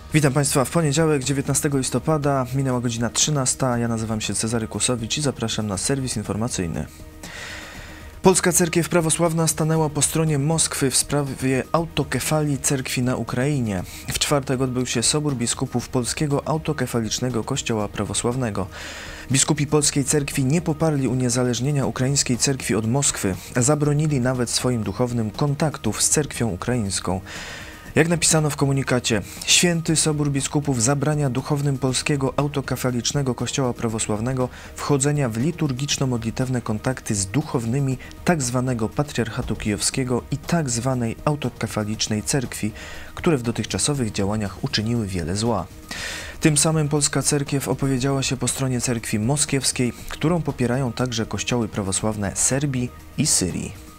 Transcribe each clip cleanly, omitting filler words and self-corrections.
Witam Państwa w poniedziałek, 19 listopada, minęła godzina 13. Ja nazywam się Cezary Kłosowicz i zapraszam na serwis informacyjny. Polska Cerkiew Prawosławna stanęła po stronie Moskwy w sprawie autokefalii cerkwi na Ukrainie. W czwartek odbył się Sobór Biskupów Polskiego Autokefalicznego Kościoła Prawosławnego. Biskupi Polskiej Cerkwi nie poparli uniezależnienia ukraińskiej cerkwi od Moskwy. Zabronili nawet swoim duchownym kontaktów z cerkwią ukraińską. Jak napisano w komunikacie, Święty Sobór Biskupów zabrania duchownym Polskiego Autokefalicznego Kościoła Prawosławnego wchodzenia w liturgiczno-modlitewne kontakty z duchownymi tzw. Patriarchatu Kijowskiego i tzw. Autokefalicznej Cerkwi, które w dotychczasowych działaniach uczyniły wiele zła. Tym samym Polska Cerkiew opowiedziała się po stronie cerkwi moskiewskiej, którą popierają także kościoły prawosławne Serbii i Syrii.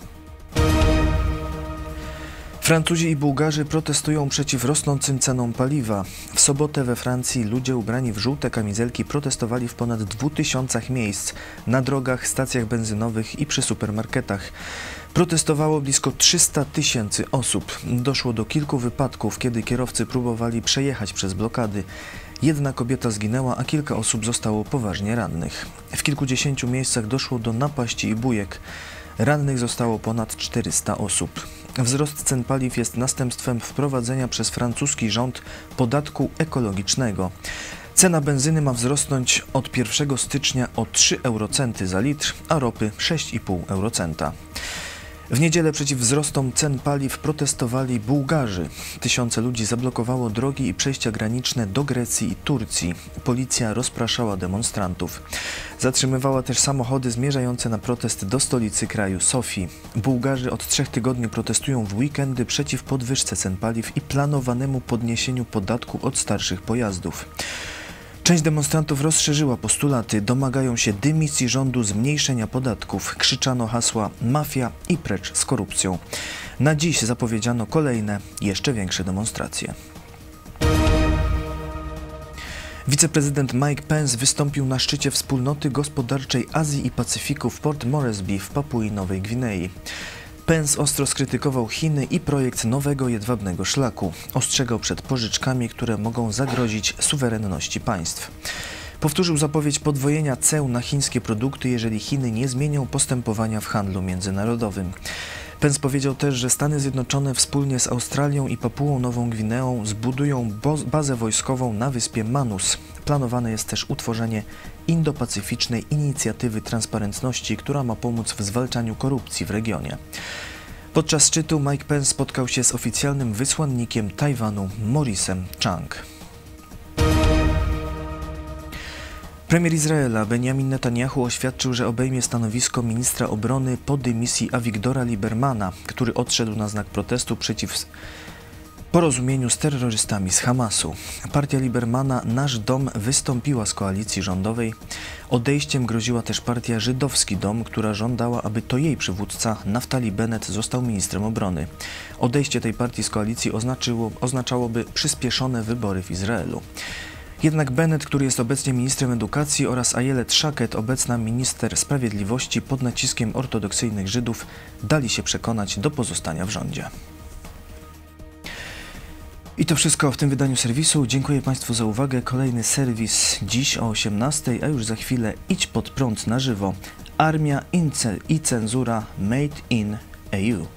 Francuzi i Bułgarzy protestują przeciw rosnącym cenom paliwa. W sobotę we Francji ludzie ubrani w żółte kamizelki protestowali w ponad 2000 miejsc na drogach, stacjach benzynowych i przy supermarketach. Protestowało blisko 300 000 osób. Doszło do kilku wypadków, kiedy kierowcy próbowali przejechać przez blokady. Jedna kobieta zginęła, a kilka osób zostało poważnie rannych. W kilkudziesięciu miejscach doszło do napaści i bójek. Rannych zostało ponad 400 osób. Wzrost cen paliw jest następstwem wprowadzenia przez francuski rząd podatku ekologicznego. Cena benzyny ma wzrosnąć od 1 stycznia o 3 eurocenty za litr, a ropy 6,5 eurocenta. W niedzielę przeciw wzrostom cen paliw protestowali Bułgarzy. Tysiące ludzi zablokowało drogi i przejścia graniczne do Grecji i Turcji. Policja rozpraszała demonstrantów. Zatrzymywała też samochody zmierzające na protest do stolicy kraju Sofii. Bułgarzy od 3 tygodni protestują w weekendy przeciw podwyżce cen paliw i planowanemu podniesieniu podatku od starszych pojazdów. Część demonstrantów rozszerzyła postulaty, domagają się dymisji rządu, zmniejszenia podatków, krzyczano hasła mafia i precz z korupcją. Na dziś zapowiedziano kolejne, jeszcze większe demonstracje. Wiceprezydent Mike Pence wystąpił na szczycie Wspólnoty Gospodarczej Azji i Pacyfiku w Port Moresby w Papui Nowej Gwinei. Pence ostro skrytykował Chiny i projekt nowego jedwabnego szlaku. Ostrzegał przed pożyczkami, które mogą zagrozić suwerenności państw. Powtórzył zapowiedź podwojenia ceł na chińskie produkty, jeżeli Chiny nie zmienią postępowania w handlu międzynarodowym. Pence powiedział też, że Stany Zjednoczone wspólnie z Australią i Papułą Nową Gwineą zbudują bazę wojskową na wyspie Manus. Planowane jest też utworzenie Indo-Pacyficznej Inicjatywy Transparentności, która ma pomóc w zwalczaniu korupcji w regionie. Podczas szczytu Mike Pence spotkał się z oficjalnym wysłannikiem Tajwanu Maurice'em Chang. Premier Izraela Benjamin Netanyahu oświadczył, że obejmie stanowisko ministra obrony po dymisji Avigdora Liebermana, który odszedł na znak protestu przeciw porozumieniu z terrorystami z Hamasu. Partia Liebermana Nasz Dom wystąpiła z koalicji rządowej. Odejściem groziła też partia Żydowski Dom, która żądała, aby to jej przywódca Naftali Bennett został ministrem obrony. Odejście tej partii z koalicji oznaczałoby przyspieszone wybory w Izraelu. Jednak Bennett, który jest obecnie ministrem edukacji, oraz Ayelet Shaked, obecna minister sprawiedliwości, pod naciskiem ortodoksyjnych Żydów, dali się przekonać do pozostania w rządzie. I to wszystko w tym wydaniu serwisu. Dziękuję Państwu za uwagę. Kolejny serwis dziś o 18:00, a już za chwilę Idź pod prąd na żywo. Armia i cenzura Made in EU.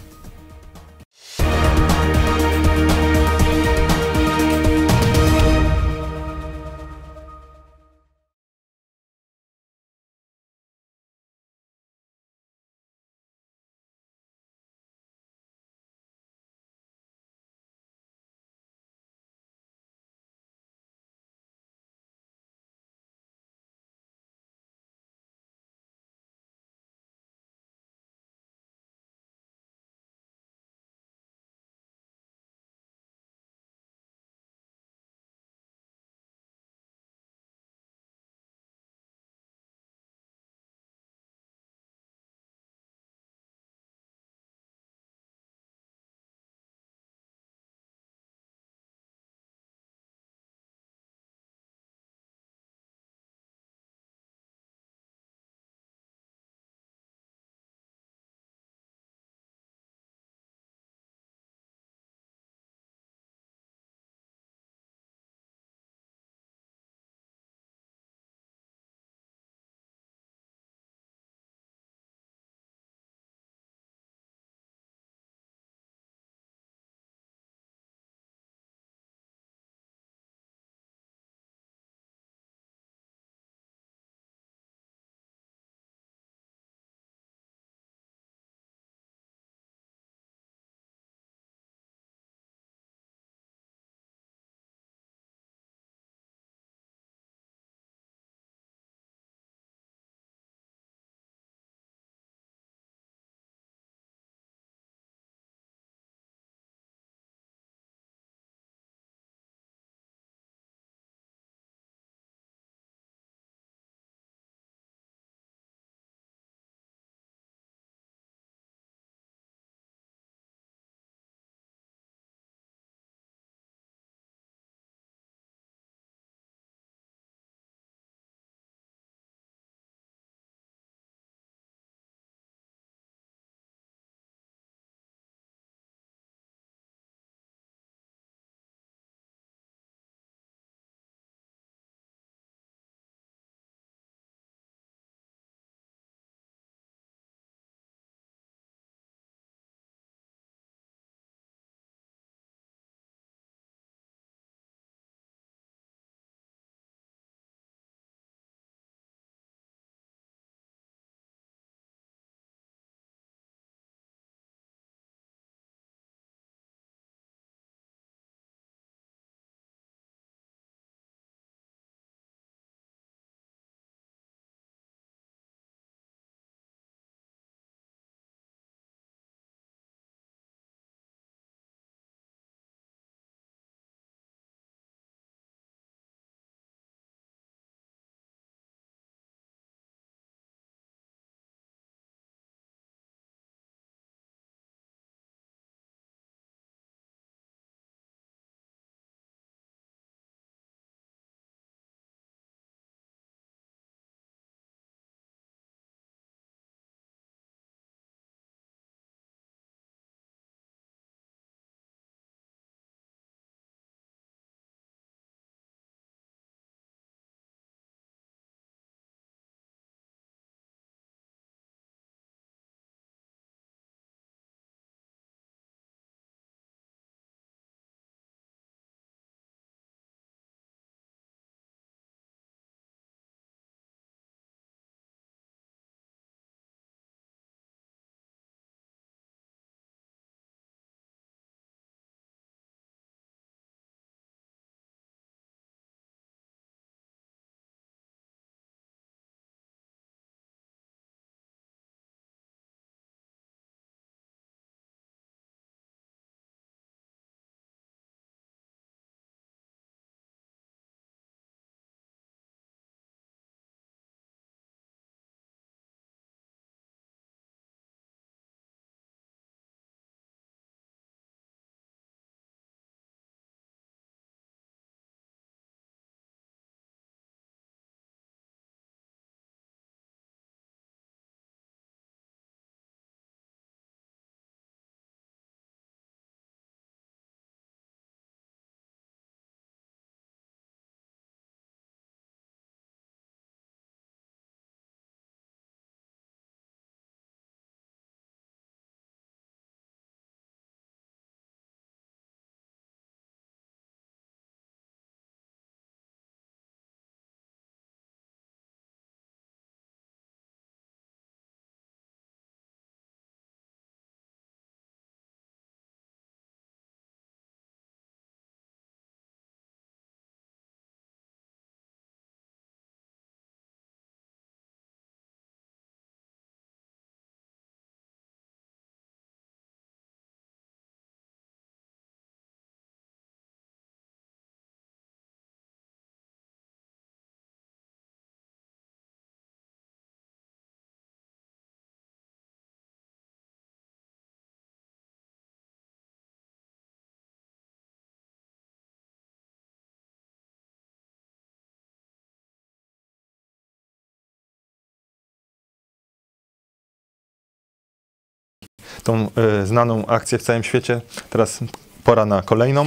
tą znaną akcję w całym świecie. Teraz pora na kolejną.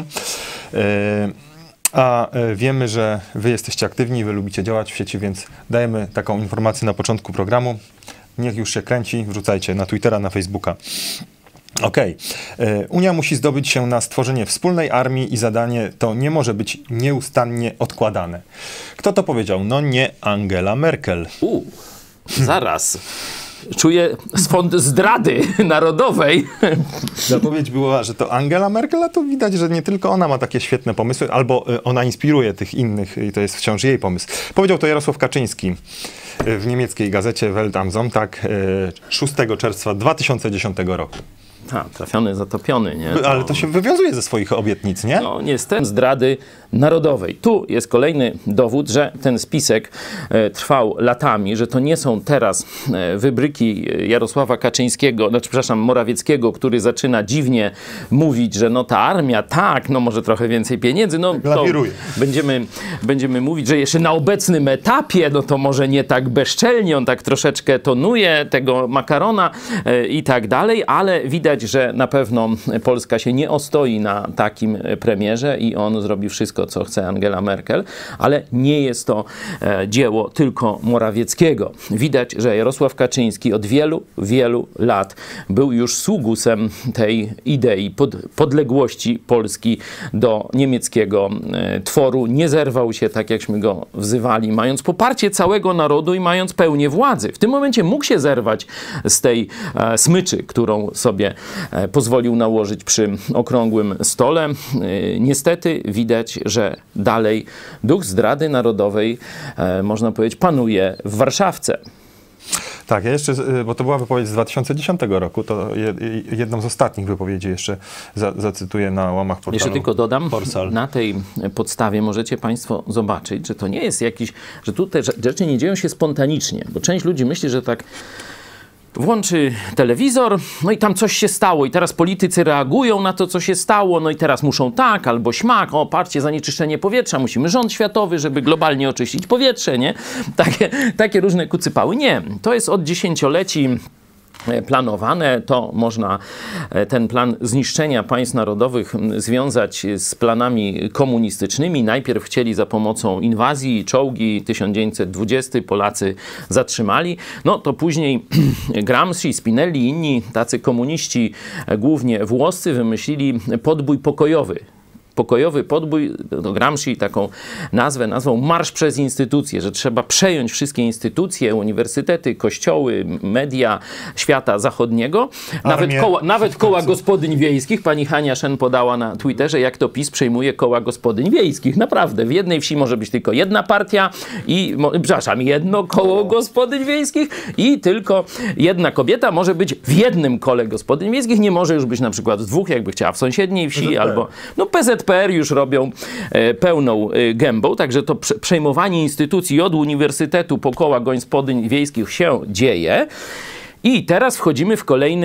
A wiemy, że wy jesteście aktywni, wy lubicie działać w sieci, więc dajemy taką informację na początku programu. Niech już się kręci, wrzucajcie na Twittera, na Facebooka. Okej. Unia musi zdobyć się na stworzenie wspólnej armii i zadanie to nie może być nieustannie odkładane. Kto to powiedział? No nie Angela Merkel. Zaraz. Czuję swąd zdrady narodowej. Zapowiedź była, że to Angela Merkel, a to widać, że nie tylko ona ma takie świetne pomysły, albo ona inspiruje tych innych i to jest wciąż jej pomysł. Powiedział to Jarosław Kaczyński w niemieckiej gazecie Welt am Sonntag 6 czerwca 2010 roku. Trafiony, zatopiony, nie? Ale to się wywiązuje ze swoich obietnic, nie? No niestety zdrady narodowej. Tu jest kolejny dowód, że ten spisek trwał latami, że to nie są teraz wybryki Jarosława Kaczyńskiego, przepraszam, Morawieckiego, który zaczyna dziwnie mówić, że no ta armia, tak, no może trochę więcej pieniędzy, no to będziemy mówić, że jeszcze na obecnym etapie, no to może nie tak bezczelnie, on tak troszeczkę tonuje tego makarona i tak dalej, ale widać, że na pewno Polska się nie ostoi na takim premierze i on zrobi wszystko, co chce Angela Merkel, ale nie jest to dzieło tylko Morawieckiego. Widać, że Jarosław Kaczyński od wielu, wielu lat był już sługusem tej idei podległości Polski do niemieckiego tworu. Nie zerwał się, tak jakśmy go wzywali, mając poparcie całego narodu i mając pełnię władzy. W tym momencie mógł się zerwać z tej smyczy, którą sobie pozwolił nałożyć przy okrągłym stole. Niestety widać, że dalej duch zdrady narodowej, można powiedzieć, panuje w Warszawce. Tak, ja jeszcze, bo to była wypowiedź z 2010 roku, to jedną z ostatnich wypowiedzi jeszcze zacytuję na łamach portalu. Jeszcze tylko dodam, Porsal. Na tej podstawie możecie Państwo zobaczyć, że to nie jest jakiś, że tu te rzeczy nie dzieją się spontanicznie, bo część ludzi myśli, że tak włączy telewizor, no i tam coś się stało i teraz politycy reagują na to, co się stało, no i teraz muszą tak albo śmak, o patrzcie, zanieczyszczenie powietrza, musimy rząd światowy, żeby globalnie oczyścić powietrze, nie? Takie różne kucypały. Nie, to jest od dziesięcioleci planowane, to można ten plan zniszczenia państw narodowych związać z planami komunistycznymi. Najpierw chcieli za pomocą inwazji, czołgi, 1920 Polacy zatrzymali, no to później Gramsci, Spinelli i inni tacy komuniści, głównie włoscy, wymyślili podbój pokojowy. Pokojowy podbój, no Gramsci taką nazwał marsz przez instytucje, że trzeba przejąć wszystkie instytucje, uniwersytety, kościoły, media świata zachodniego. Nawet koła gospodyń wiejskich. Pani Hania Szen podała na Twitterze, jak to PiS przejmuje koła gospodyń wiejskich. Naprawdę, w jednej wsi może być tylko jedna partia i, przepraszam, jedno koło gospodyń wiejskich i tylko jedna kobieta może być w jednym kole gospodyń wiejskich. Nie może już być na przykład w dwóch, jakby chciała w sąsiedniej wsi, PZPR. Albo no PZPR już robią pełną gębą, także to przejmowanie instytucji od uniwersytetu po koła gospodyń wiejskich się dzieje. I teraz wchodzimy w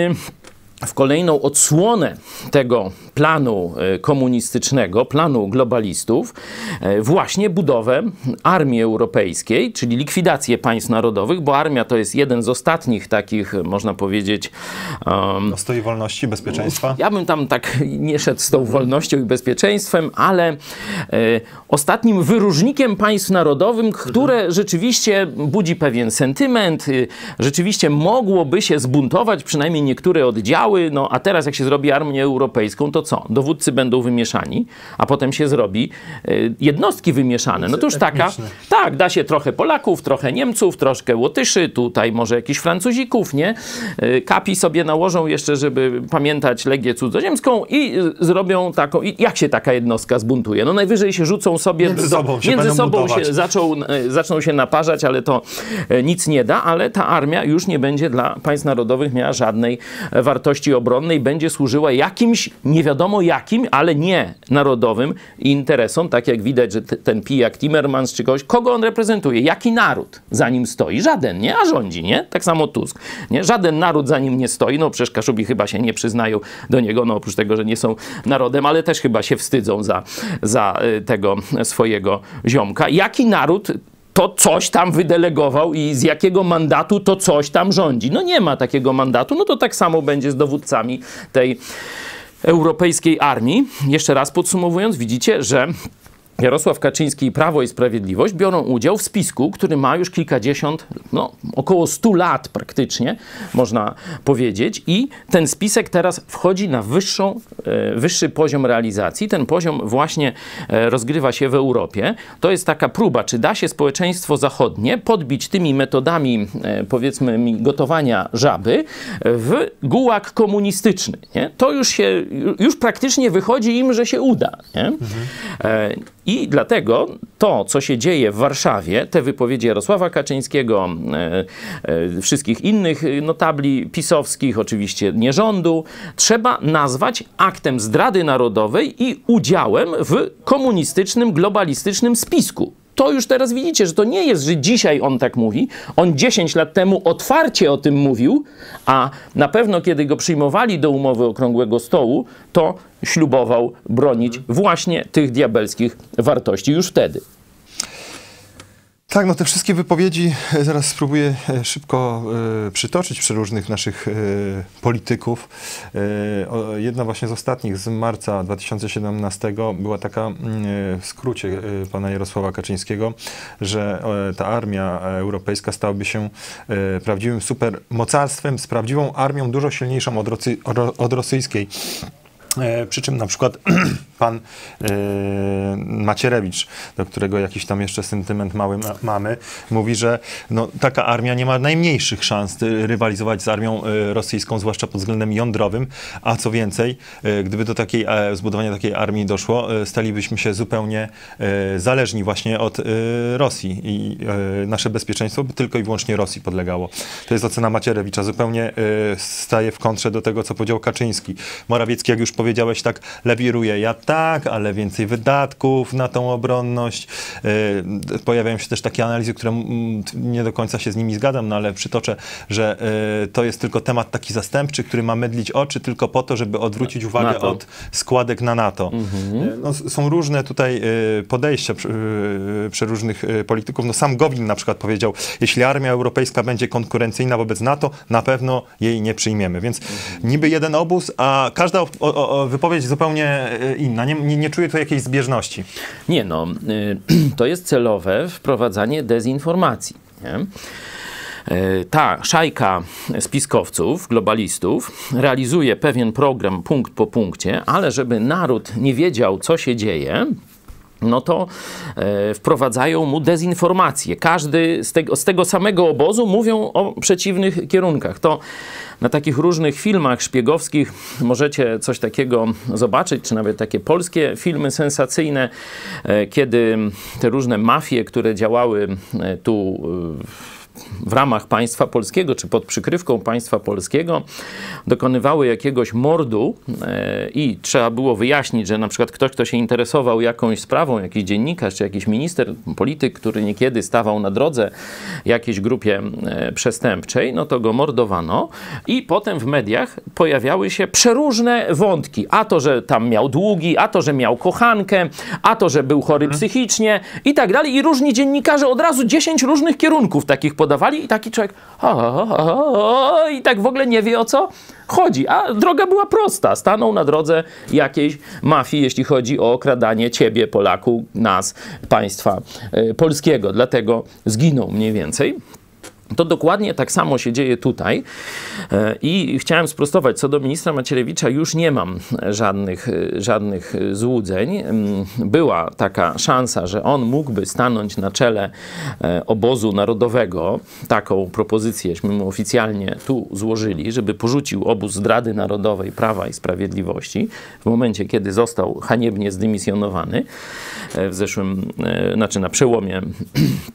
kolejną odsłonę tego planu komunistycznego, planu globalistów, właśnie budowę armii europejskiej, czyli likwidację państw narodowych, bo armia to jest jeden z ostatnich takich, można powiedzieć... Stoi wolności, bezpieczeństwa? Ja bym tam tak nie szedł z tą wolnością i bezpieczeństwem, ale ostatnim wyróżnikiem państw narodowych, które rzeczywiście budzi pewien sentyment, rzeczywiście mogłoby się zbuntować, przynajmniej niektóre oddziały, no a teraz jak się zrobi armię europejską, to co? Dowódcy będą wymieszani, a potem się zrobi jednostki wymieszane. No to już taka, tak, da się trochę Polaków, trochę Niemców, troszkę Łotyszy, tutaj może jakichś Francuzików, nie? Kapi sobie nałożą jeszcze, żeby pamiętać legię cudzoziemską i zrobią taką, i jak się taka jednostka zbuntuje? No najwyżej się rzucą sobie, między sobą się zaczną się naparzać, ale to nic nie da, ale ta armia już nie będzie dla państw narodowych miała żadnej wartości obronnej, będzie służyła jakimś, nie wiadomo jakim, ale nie narodowym interesom, tak jak widać, że ten pijak Timmermans czy kogoś, kogo on reprezentuje, jaki naród za nim stoi? Żaden, nie? A rządzi, nie? Tak samo Tusk, nie? Żaden naród za nim nie stoi, no przecież Kaszubi chyba się nie przyznają do niego, no oprócz tego, że nie są narodem, ale też chyba się wstydzą za tego swojego ziomka. Jaki naród to coś tam wydelegował i z jakiego mandatu to coś tam rządzi. No nie ma takiego mandatu, no to tak samo będzie z dowódcami tej europejskiej armii. Jeszcze raz podsumowując, widzicie, że Jarosław Kaczyński i Prawo i Sprawiedliwość biorą udział w spisku, który ma już kilkadziesiąt, no około 100 lat praktycznie, można powiedzieć. I ten spisek teraz wchodzi na wyższy poziom realizacji. Ten poziom właśnie rozgrywa się w Europie. To jest taka próba, czy da się społeczeństwo zachodnie podbić tymi metodami, powiedzmy, gotowania żaby w gułag komunistyczny. Nie? To już praktycznie wychodzi im, że się uda. Nie? I dlatego to, co się dzieje w Warszawie, te wypowiedzi Jarosława Kaczyńskiego, wszystkich innych notabli pisowskich, oczywiście nie rządu, trzeba nazwać aktem zdrady narodowej i udziałem w komunistycznym, globalistycznym spisku. To już teraz widzicie, że to nie jest, że dzisiaj on tak mówi. On 10 lat temu otwarcie o tym mówił, a na pewno kiedy go przyjmowali do umowy Okrągłego Stołu, to ślubował bronić właśnie tych diabelskich wartości już wtedy. Tak, no te wszystkie wypowiedzi zaraz spróbuję szybko przytoczyć przeróżnych naszych polityków. Jedna właśnie z ostatnich, z marca 2017, była taka w skrócie pana Jarosława Kaczyńskiego, że ta armia europejska stałaby się prawdziwym supermocarstwem z prawdziwą armią, dużo silniejszą od rosyjskiej. Przy czym na przykład pan Macierewicz, do którego jakiś tam jeszcze sentyment mały mamy, mówi, że no, taka armia nie ma najmniejszych szans rywalizować z armią rosyjską, zwłaszcza pod względem jądrowym, a co więcej, gdyby do zbudowania takiej armii doszło, stalibyśmy się zupełnie zależni właśnie od Rosji i nasze bezpieczeństwo by tylko i wyłącznie Rosji podlegało. To jest ocena Macierewicza, zupełnie staje w kontrze do tego, co powiedział Kaczyński. Morawiecki, jak już powiedziałeś, tak lewiruje. Ja tak, ale więcej wydatków na tą obronność. Pojawiają się też takie analizy, które nie do końca się z nimi zgadzam, no ale przytoczę, że to jest tylko temat taki zastępczy, który ma mydlić oczy tylko po to, żeby odwrócić uwagę od składek na NATO. No, są różne tutaj podejścia przeróżnych polityków. No, sam Gowin na przykład powiedział, jeśli armia europejska będzie konkurencyjna wobec NATO, na pewno jej nie przyjmiemy. Więc niby jeden obóz, a każda wypowiedź zupełnie inna. Nie czuję tu jakiejś zbieżności. Nie no, to jest celowe wprowadzanie dezinformacji. Nie? Ta szajka spiskowców, globalistów realizuje pewien program punkt po punkcie, ale żeby naród nie wiedział, co się dzieje, no to wprowadzają mu dezinformację. Każdy z tego samego obozu mówią o przeciwnych kierunkach. To na takich różnych filmach szpiegowskich możecie coś takiego zobaczyć, czy nawet takie polskie filmy sensacyjne, kiedy te różne mafie, które działały tu w ramach państwa polskiego, czy pod przykrywką państwa polskiego, dokonywały jakiegoś mordu i trzeba było wyjaśnić, że na przykład ktoś, kto się interesował jakąś sprawą, jakiś dziennikarz, czy jakiś minister, polityk, który niekiedy stawał na drodze jakiejś grupie przestępczej, no to go mordowano i potem w mediach pojawiały się przeróżne wątki. A to, że tam miał długi, a to, że miał kochankę, a to, że był chory psychicznie i tak dalej. I różni dziennikarze od razu 10 różnych kierunków takich podawali i taki człowiek i tak w ogóle nie wie, o co chodzi. A droga była prosta. Stanął na drodze jakiejś mafii, jeśli chodzi o okradanie ciebie, Polaku, nas, państwa polskiego. Dlatego zginął mniej więcej. To dokładnie tak samo się dzieje tutaj i chciałem sprostować, co do ministra Macierewicza już nie mam żadnych złudzeń. Była taka szansa, że on mógłby stanąć na czele obozu narodowego. Taką propozycję mu oficjalnie tu złożyli, żeby porzucił obóz zdrady narodowej, Prawa i Sprawiedliwości w momencie, kiedy został haniebnie zdymisjonowany w zeszłym, znaczy na przełomie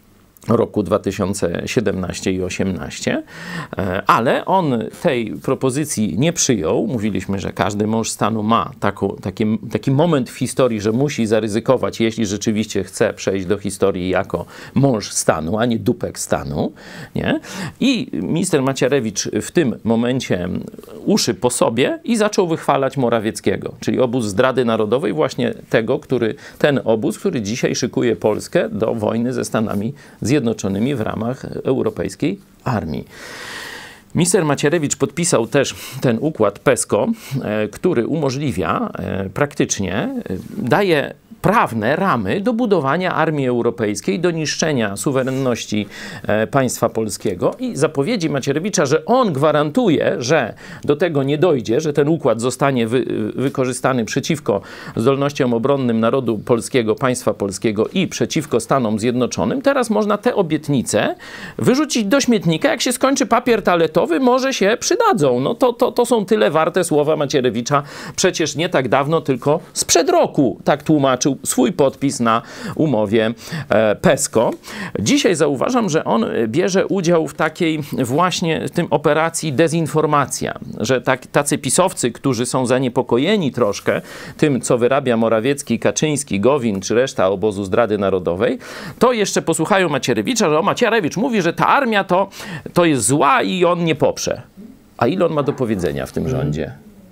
roku 2017 i 2018, ale on tej propozycji nie przyjął. Mówiliśmy, że każdy mąż stanu ma taki moment w historii, że musi zaryzykować, jeśli rzeczywiście chce przejść do historii jako mąż stanu, a nie dupek stanu. Nie? I minister Macierewicz w tym momencie uszy po sobie i zaczął wychwalać Morawieckiego, czyli obóz zdrady narodowej, właśnie ten obóz, który dzisiaj szykuje Polskę do wojny ze Stanami Zjednoczonymi w ramach europejskiej armii. Minister Macierewicz podpisał też ten układ PESCO, który umożliwia praktycznie, daje prawne ramy do budowania armii europejskiej, do niszczenia suwerenności państwa polskiego i zapowiedzi Macierewicza, że on gwarantuje, że do tego nie dojdzie, że ten układ zostanie wykorzystany przeciwko zdolnościom obronnym narodu polskiego, państwa polskiego i przeciwko Stanom Zjednoczonym. Teraz można te obietnice wyrzucić do śmietnika. Jak się skończy papier toaletowy, może się przydadzą. No to są tyle warte słowa Macierewicza. Przecież nie tak dawno, tylko sprzed roku tak tłumaczył swój podpis na umowie PESCO. Dzisiaj zauważam, że on bierze udział w takiej właśnie w tym operacji dezinformacja, że tacy pisowcy, którzy są zaniepokojeni troszkę tym, co wyrabia Morawiecki, Kaczyński, Gowin czy reszta obozu zdrady narodowej, to jeszcze posłuchają Macierewicza, że Macierewicz mówi, że ta armia to jest zła i on nie poprze. A ile on ma do powiedzenia w tym rządzie?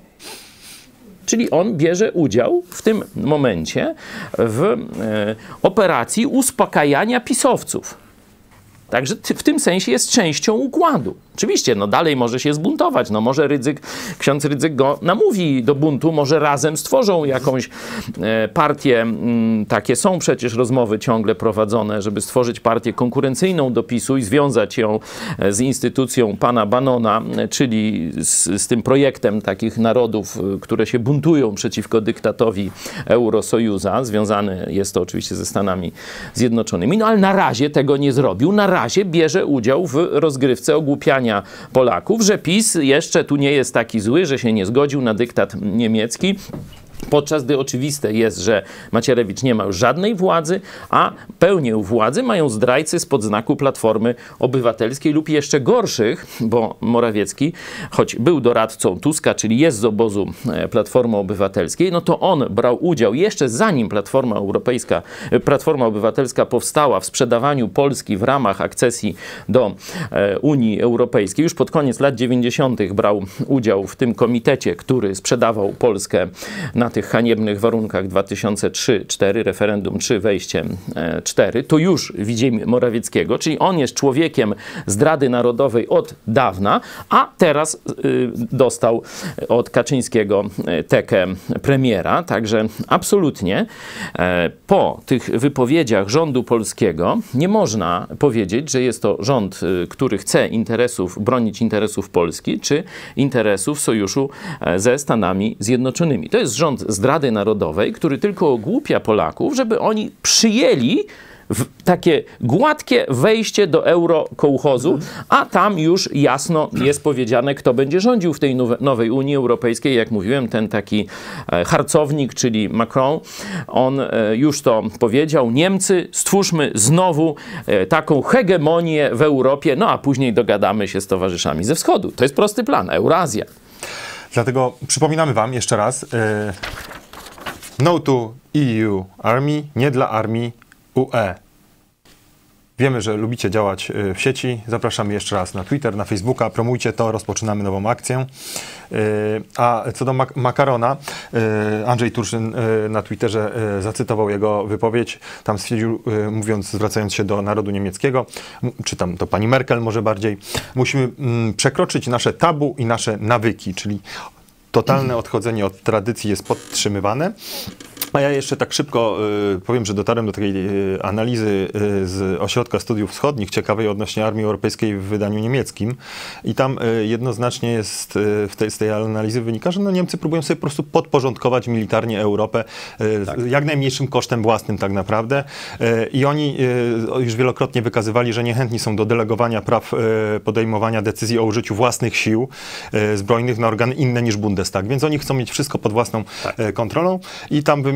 Czyli on bierze udział w tym momencie w operacji uspokajania pisowców. Także w tym sensie jest częścią układu. Oczywiście, dalej może się zbuntować. Może ksiądz Rydzyk go namówi do buntu, może razem stworzą jakąś partię. Takie są przecież rozmowy ciągle prowadzone, żeby stworzyć partię konkurencyjną do PiS-u i związać ją z instytucją pana Bannona, czyli z tym projektem takich narodów, które się buntują przeciwko dyktatowi Eurosojuza. Związane jest to oczywiście ze Stanami Zjednoczonymi. Ale na razie tego nie zrobił. Na razie bierze udział w rozgrywce ogłupiania Polaków, że PiS jeszcze tu nie jest taki zły, że się nie zgodził na dyktat niemiecki. Podczas gdy oczywiste jest, że Macierewicz nie ma już żadnej władzy, a pełnię władzy mają zdrajcy spod znaku Platformy Obywatelskiej lub jeszcze gorszych, bo Morawiecki, choć był doradcą Tuska, czyli jest z obozu Platformy Obywatelskiej, to on brał udział jeszcze zanim Platforma Obywatelska powstała w sprzedawaniu Polski w ramach akcesji do Unii Europejskiej. Już pod koniec lat 90. brał udział w tym komitecie, który sprzedawał Polskę na tych haniebnych warunkach 2003-2004, referendum 3, wejście 4, to już widzimy Morawieckiego, czyli on jest człowiekiem zdrady narodowej od dawna, a teraz dostał od Kaczyńskiego tekę premiera. Także absolutnie po tych wypowiedziach rządu polskiego nie można powiedzieć, że jest to rząd, który chce bronić interesów Polski, czy interesów sojuszu ze Stanami Zjednoczonymi. To jest rząd zdrady narodowej, który tylko ogłupia Polaków, żeby oni przyjęli takie gładkie wejście do eurokołchozu, a tam już jasno jest powiedziane, kto będzie rządził w tej nowej Unii Europejskiej. Jak mówiłem, ten taki harcownik, czyli Macron, on już to powiedział. Niemcy, stwórzmy znowu taką hegemonię w Europie, a później dogadamy się z towarzyszami ze wschodu. To jest prosty plan, Eurazja. Dlatego przypominamy wam jeszcze raz, no to EU Army, nie dla armii UE. Wiemy, że lubicie działać w sieci. Zapraszamy jeszcze raz na Twitter, na Facebooka. Promujcie to, rozpoczynamy nową akcję. A co do Makarona, Andrzej Turczyn na Twitterze zacytował jego wypowiedź. Tam stwierdził, zwracając się do narodu niemieckiego, czy tam do pani Merkel może bardziej, musimy przekroczyć nasze tabu i nasze nawyki, czyli totalne odchodzenie od tradycji jest podtrzymywane. A ja jeszcze tak szybko powiem, że dotarłem do takiej analizy z Ośrodka Studiów Wschodnich, ciekawej odnośnie Armii Europejskiej w wydaniu niemieckim. I tam jednoznacznie jest, z tej analizy wynika, że Niemcy próbują sobie po prostu podporządkować militarnie Europę jak najmniejszym kosztem własnym tak naprawdę. I oni już wielokrotnie wykazywali, że niechętni są do delegowania praw podejmowania decyzji o użyciu własnych sił zbrojnych na organy inne niż Bundestag. Więc oni chcą mieć wszystko pod własną kontrolą i tam wymienili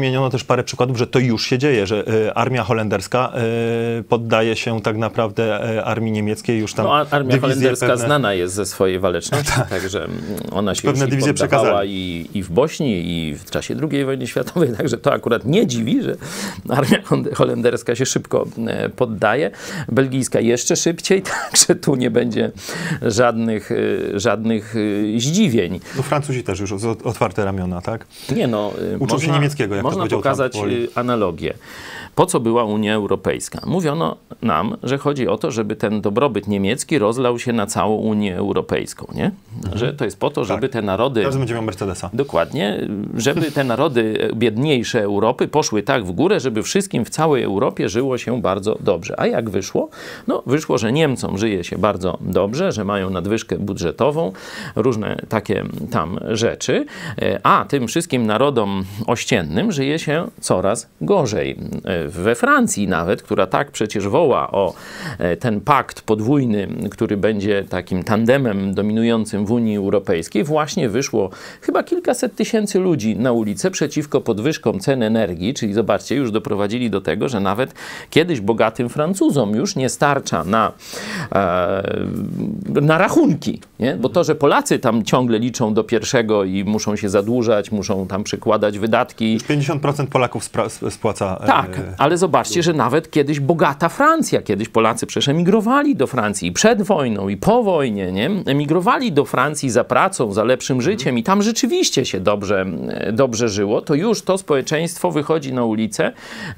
wymieniono też parę przykładów, że to już się dzieje, że armia holenderska poddaje się tak naprawdę armii niemieckiej, już tam armia holenderska znana jest ze swojej waleczności, także ona się już poddawała i w Bośni, i w czasie II wojny światowej, także to akurat nie dziwi, że armia holenderska się szybko poddaje, belgijska jeszcze szybciej, także tu nie będzie żadnych zdziwień. No Francuzi też już otwarte ramiona, tak? Nie no, uczą się niemieckiego, jak można to pokazać analogię. Po co była Unia Europejska? Mówiono nam, że chodzi o to, żeby ten dobrobyt niemiecki rozlał się na całą Unię Europejską, nie? Że to jest po to, żeby te narody... Każdy będzie miał Mercedesa. Dokładnie. Żeby te narody biedniejsze Europy poszły tak w górę, żeby wszystkim w całej Europie żyło się bardzo dobrze. A jak wyszło? No wyszło, że Niemcom żyje się bardzo dobrze, że mają nadwyżkę budżetową, różne takie tam rzeczy, a tym wszystkim narodom ościennym żyje się coraz gorzej. We Francji nawet, która tak przecież woła o ten pakt podwójny, który będzie takim tandemem dominującym w Unii Europejskiej, właśnie wyszło chyba kilkaset tysięcy ludzi na ulicę przeciwko podwyżkom cen energii, czyli zobaczcie, już doprowadzili do tego, że nawet kiedyś bogatym Francuzom już nie starcza na rachunki, nie? Bo to, że Polacy tam ciągle liczą do pierwszego i muszą się zadłużać, muszą tam przykładać wydatki. Już 50% Polaków spłaca. Tak, ale zobaczcie, że nawet kiedyś bogata Francja, kiedyś Polacy przecież emigrowali do Francji i przed wojną, i po wojnie, nie? Emigrowali do Francji za pracą, za lepszym życiem i tam rzeczywiście się dobrze żyło, to już to społeczeństwo wychodzi na ulicę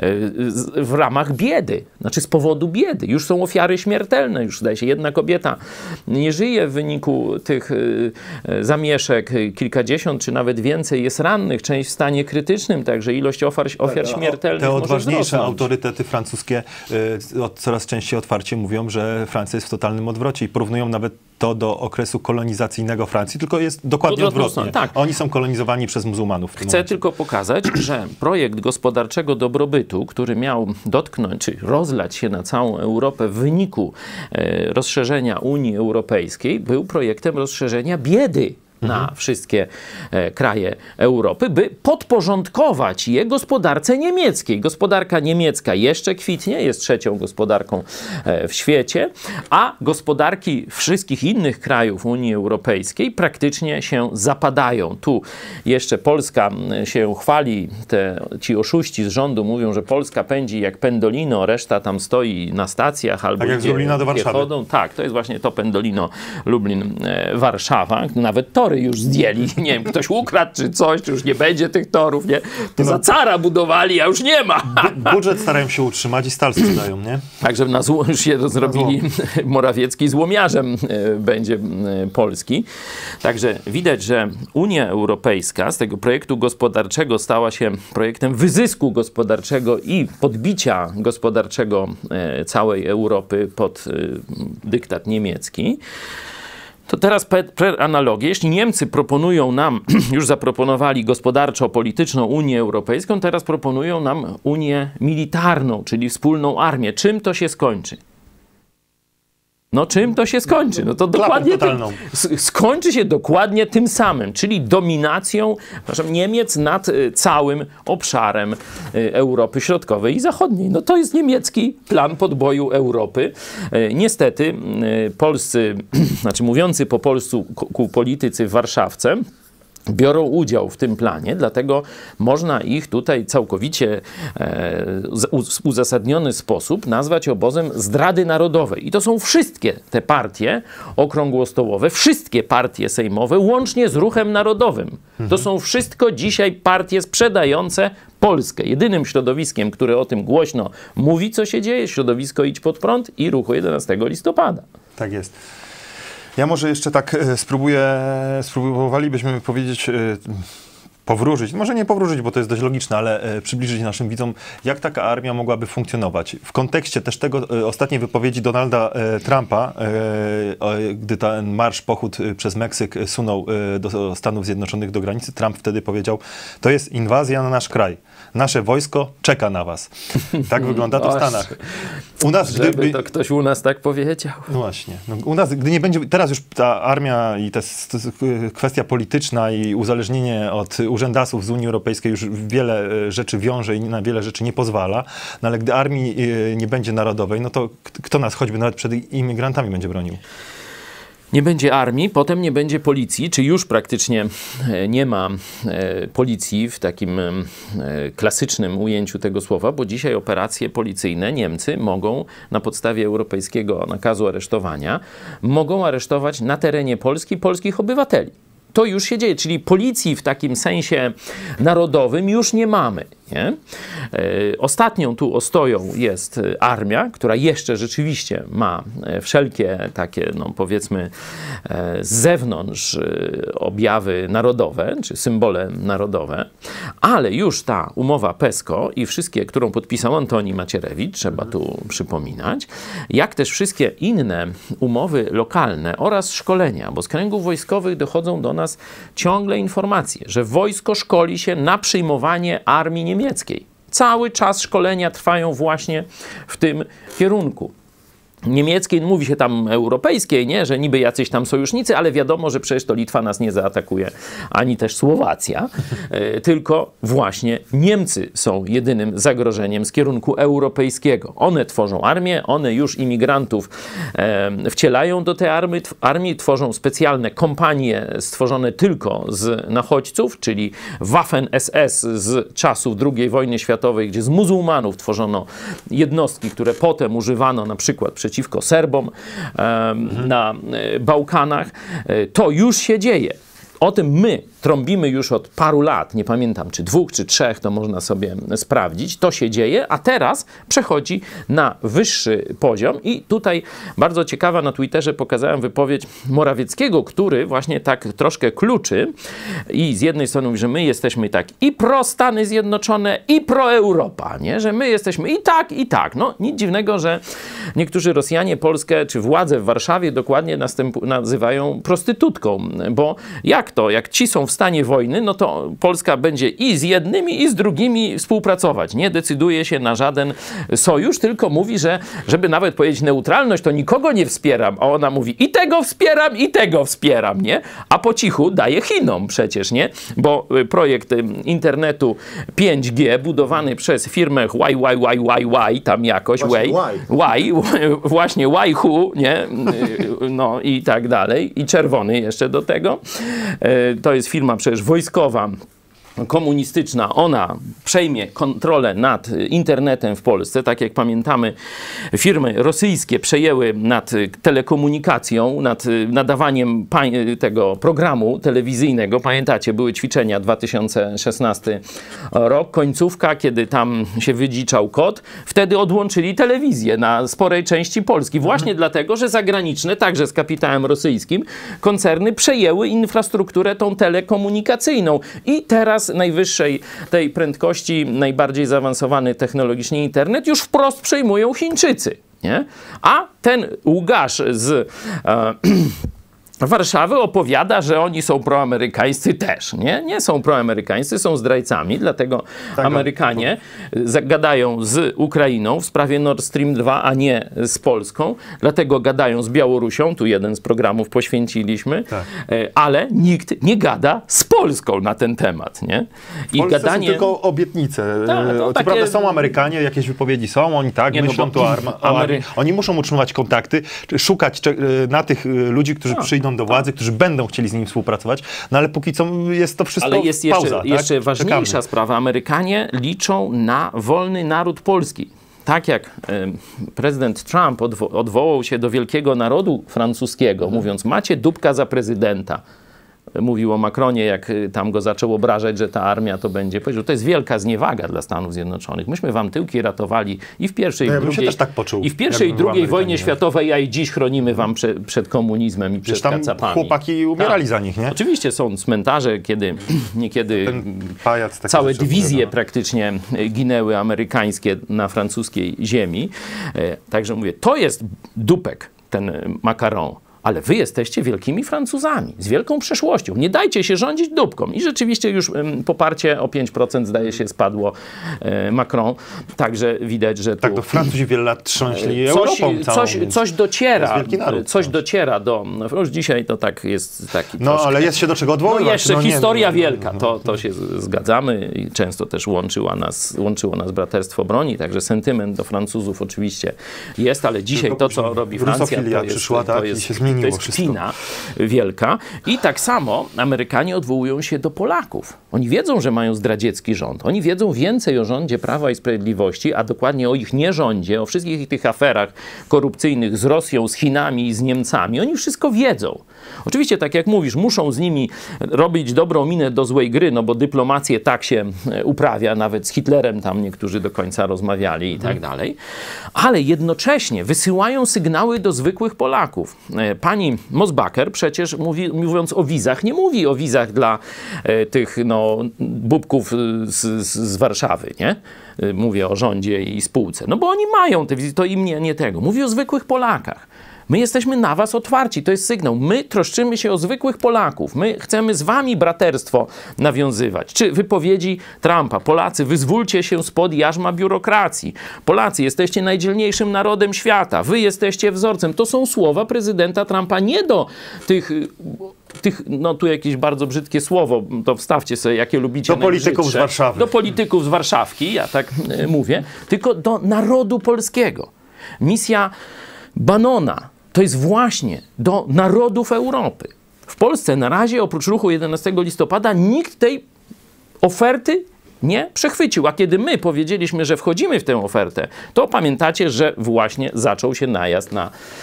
w ramach biedy, znaczy z powodu biedy. Już są ofiary śmiertelne, już zdaje się jedna kobieta nie żyje w wyniku tych zamieszek, kilkadziesiąt czy nawet więcej jest rannych, część w stanie krytycznym, także ilość ofiar śmiertelnych te może odważniejsze wzrosnąć. autorytety francuskie coraz częściej otwarcie mówią, że Francja jest w totalnym odwrocie i porównują nawet to do okresu kolonizacyjnego Francji, tylko jest dokładnie odwrotnie. Tak. Oni są kolonizowani przez muzułmanów. Chcę tylko pokazać, że projekt gospodarczego dobrobytu, który miał dotknąć, czy rozlać się na całą Europę w wyniku rozszerzenia Unii Europejskiej, był projektem rozszerzenia biedy na wszystkie kraje Europy, by podporządkować je gospodarce niemieckiej. Gospodarka niemiecka jeszcze kwitnie, jest trzecią gospodarką w świecie, a gospodarki wszystkich innych krajów Unii Europejskiej praktycznie się zapadają. Tu jeszcze Polska się chwali, ci oszuści z rządu mówią, że Polska pędzi jak pendolino, reszta tam stoi na stacjach albo tak jak z Lublina do Warszawy. chodzą. Tak, to jest właśnie to pendolino Lublin-Warszawa. Nawet tory już zdjęli, nie wiem, ktoś ukradł czy coś, czy już nie będzie tych torów, nie? To za cara budowali, a już nie ma. Budżet starają się utrzymać i stal sprzedają, nie? Także na zło już się zrobili, Morawiecki złomiarzem będzie Polski. Także widać, że Unia Europejska z tego projektu gospodarczego stała się projektem wyzysku gospodarczego i podbicia gospodarczego całej Europy pod dyktat niemiecki. To teraz analogię. Jeśli Niemcy proponują nam, już zaproponowali gospodarczo-polityczną Unię Europejską, teraz proponują nam Unię militarną, czyli wspólną armię. Czym to się skończy? No czym to się skończy? No to dokładnie skończy się dokładnie tym samym, czyli dominacją Niemiec nad całym obszarem Europy Środkowej i Zachodniej. No to jest niemiecki plan podboju Europy. Niestety polscy, znaczy mówiący po polsku politycy w Warszawce biorą udział w tym planie, dlatego można ich tutaj całkowicie w uzasadniony sposób nazwać obozem zdrady narodowej. I to są wszystkie te partie okrągłostołowe, wszystkie partie sejmowe, łącznie z Ruchem Narodowym. To są wszystko dzisiaj partie sprzedające Polskę. Jedynym środowiskiem, które o tym głośno mówi, co się dzieje, środowisko Idź Pod Prąd i Ruchu 11 listopada. Tak jest. Ja może jeszcze tak spróbowalibyśmy powiedzieć, powróżyć, może nie powróżyć, bo to jest dość logiczne, ale przybliżyć naszym widzom, jak taka armia mogłaby funkcjonować. W kontekście też tego ostatniej wypowiedzi Donalda Trumpa, gdy ten pochód przez Meksyk sunął do Stanów Zjednoczonych, do granicy, Trump wtedy powiedział, to jest inwazja na nasz kraj. Nasze wojsko czeka na was. Tak wygląda to w Stanach. U nas, Żeby to ktoś u nas tak powiedział. No właśnie. No, u nas, gdy nie będzie... Teraz już ta armia i to jest kwestia polityczna i uzależnienie od urzędasów z Unii Europejskiej już wiele rzeczy wiąże i na wiele rzeczy nie pozwala. No ale gdy armii nie będzie narodowej, no to kto nas choćby nawet przed imigrantami będzie bronił? Nie będzie armii, potem nie będzie policji, czy już praktycznie nie ma policji w takim klasycznym ujęciu tego słowa, bo dzisiaj operacje policyjne Niemcy mogą na podstawie europejskiego nakazu aresztowania, mogą aresztować na terenie Polski polskich obywateli. To już się dzieje, czyli policji w takim sensie narodowym już nie mamy. Nie? Ostatnią tu ostoją jest armia, która jeszcze rzeczywiście ma wszelkie takie, no powiedzmy, z zewnątrz objawy narodowe, czy symbole narodowe, ale już ta umowa PESCO i wszystkie, którą podpisał Antoni Macierewicz, trzeba tu przypominać, jak też wszystkie inne umowy lokalne oraz szkolenia, bo z kręgów wojskowych dochodzą do nas ciągle informacje, że wojsko szkoli się na przyjmowanie armii niemieckiej. Cały czas szkolenia trwają właśnie w tym kierunku. Niemieckiej, mówi się tam europejskiej, nie? Że niby jacyś tam sojusznicy, ale wiadomo, że przecież to Litwa nas nie zaatakuje, ani też Słowacja, tylko właśnie Niemcy są jedynym zagrożeniem z kierunku europejskiego. One tworzą armię, one już imigrantów wcielają do tej armii, tworzą specjalne kompanie stworzone tylko z nachodźców, czyli Waffen-SS z czasów II wojny światowej, gdzie z muzułmanów tworzono jednostki, które potem używano na przykład przeciwko Serbom na Bałkanach. To już się dzieje. O tym my trąbimy już od paru lat, nie pamiętam czy 2 czy 3, to można sobie sprawdzić. To się dzieje, a teraz przechodzi na wyższy poziom i tutaj bardzo ciekawa, na Twitterze pokazałem wypowiedź Morawieckiego, który właśnie tak troszkę kluczy i z jednej strony mówi, że my jesteśmy tak i pro Stany Zjednoczone i pro Europa, nie? Że my jesteśmy i tak. No nic dziwnego, że niektórzy Rosjanie Polskę czy władze w Warszawie dokładnie nazywają prostytutką, bo jak ci są w stanie wojny, no to Polska będzie i z jednymi, i z drugimi współpracować. Nie decyduje się na żaden sojusz, tylko mówi, że żeby nawet powiedzieć neutralność, to nikogo nie wspieram, a ona mówi i tego wspieram, nie? A po cichu daje Chinom przecież, nie? Bo projekt internetu 5G budowany przez firmę Huawei, tam jakoś, właśnie Waihu, nie? No i tak dalej. I czerwony jeszcze do tego. To jest firma przecież wojskowa, komunistyczna, ona przejmie kontrolę nad internetem w Polsce. Tak jak pamiętamy, firmy rosyjskie przejęły nad telekomunikacją, nad nadawaniem tego programu telewizyjnego. Pamiętacie, były ćwiczenia 2016 rok, końcówka, kiedy tam się wydziczał kod. Wtedy odłączyli telewizję na sporej części Polski. Właśnie dlatego, że zagraniczne, także z kapitałem rosyjskim, koncerny przejęły infrastrukturę tą telekomunikacyjną. I teraz najwyższej tej prędkości, najbardziej zaawansowany technologicznie internet już wprost przejmują Chińczycy, nie? A ten łgarz z Warszawy opowiada, że oni są proamerykańscy też, nie? Nie są proamerykańscy, są zdrajcami, dlatego Amerykanie gadają z Ukrainą w sprawie Nord Stream 2, a nie z Polską, dlatego gadają z Białorusią, tu jeden z programów poświęciliśmy, ale nikt nie gada z Polską na ten temat, nie? I w Polsce są tylko obietnice. Co prawda są Amerykanie, jakieś wypowiedzi są, oni myślą tu o armii. Oni muszą utrzymywać kontakty, szukać na tych ludzi, którzy przyjdą do władzy, którzy będą chcieli z nimi współpracować, no ale póki co jest to wszystko ale jest pauza. Jeszcze ważniejsza sprawa. Amerykanie liczą na wolny naród polski. Tak jak prezydent Trump odwołał się do wielkiego narodu francuskiego, mówiąc, macie dupka za prezydenta. Mówił o Macronie, jak tam go zaczął obrażać, że ta armia to będzie. Powiedział, to jest wielka zniewaga dla Stanów Zjednoczonych. Myśmy wam tyłki ratowali i w pierwszej i drugiej, też tak poczuł, i w pierwszej i drugiej wojnie światowej, a i dziś chronimy wam przed komunizmem i przed kacapami. Chłopaki umierali za nich, nie? Oczywiście są cmentarze, kiedy niekiedy całe dywizje praktycznie ginęły amerykańskie na francuskiej ziemi. Także mówię, to jest dupek, ten Macron. ale wy jesteście wielkimi Francuzami, z wielką przeszłością. Nie dajcie się rządzić dupką. I rzeczywiście już poparcie o 5% zdaje się spadło Macron. Także widać, że tu... Tak, to Francuzi wiele lat trząśli Europą całą. Coś dociera. Wielki naród, coś dociera do... Już dzisiaj to tak jest taki... No, troszkę, ale jest się do czego odwoływać. no jeszcze historia nie, wielka, to się zgadzamy i często też łączyło nas braterstwo broni, także sentyment do Francuzów oczywiście jest, ale dzisiaj to, co robi Francja, to jest kpina wielka. I tak samo Amerykanie odwołują się do Polaków. Oni wiedzą, że mają zdradziecki rząd. Oni wiedzą więcej o rządzie Prawa i Sprawiedliwości, a dokładnie o ich nierządzie, o wszystkich tych aferach korupcyjnych z Rosją, z Chinami i z Niemcami. Oni wszystko wiedzą. Oczywiście, tak jak mówisz, muszą z nimi robić dobrą minę do złej gry, no bo dyplomację tak się uprawia, nawet z Hitlerem tam niektórzy do końca rozmawiali i tak dalej, ale jednocześnie wysyłają sygnały do zwykłych Polaków. Pani Mosbacher przecież mówiąc o wizach, nie mówi o wizach dla tych bubków z Warszawy, nie? Mówię o rządzie i spółce. No bo oni mają te wizy, to im nie tego. Mówi o zwykłych Polakach. My jesteśmy na was otwarci, to jest sygnał. My troszczymy się o zwykłych Polaków. My chcemy z wami braterstwo nawiązywać. Czy wypowiedzi Trumpa. Polacy, wyzwólcie się spod jarzma biurokracji. Polacy, jesteście najdzielniejszym narodem świata. Wy jesteście wzorcem. To są słowa prezydenta Trumpa nie do tych, no tu jakieś bardzo brzydkie słowo, to wstawcie sobie, jakie lubicie. Do polityków z Warszawy. Do polityków z Warszawki, ja tak mówię, tylko do narodu polskiego. Misja Bannona to jest właśnie do narodów Europy. W Polsce na razie oprócz ruchu 11 listopada nikt tej oferty nie przechwycił. A kiedy my powiedzieliśmy, że wchodzimy w tę ofertę, to pamiętacie, że właśnie zaczął się najazd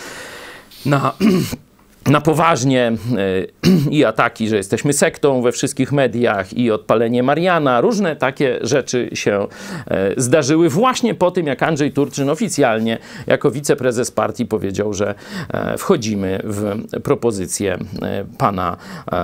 na poważnie i ataki, że jesteśmy sektą we wszystkich mediach i odpalenie Mariana. Różne takie rzeczy się zdarzyły właśnie po tym, jak Andrzej Turczyn oficjalnie jako wiceprezes partii powiedział, że wchodzimy w propozycję pana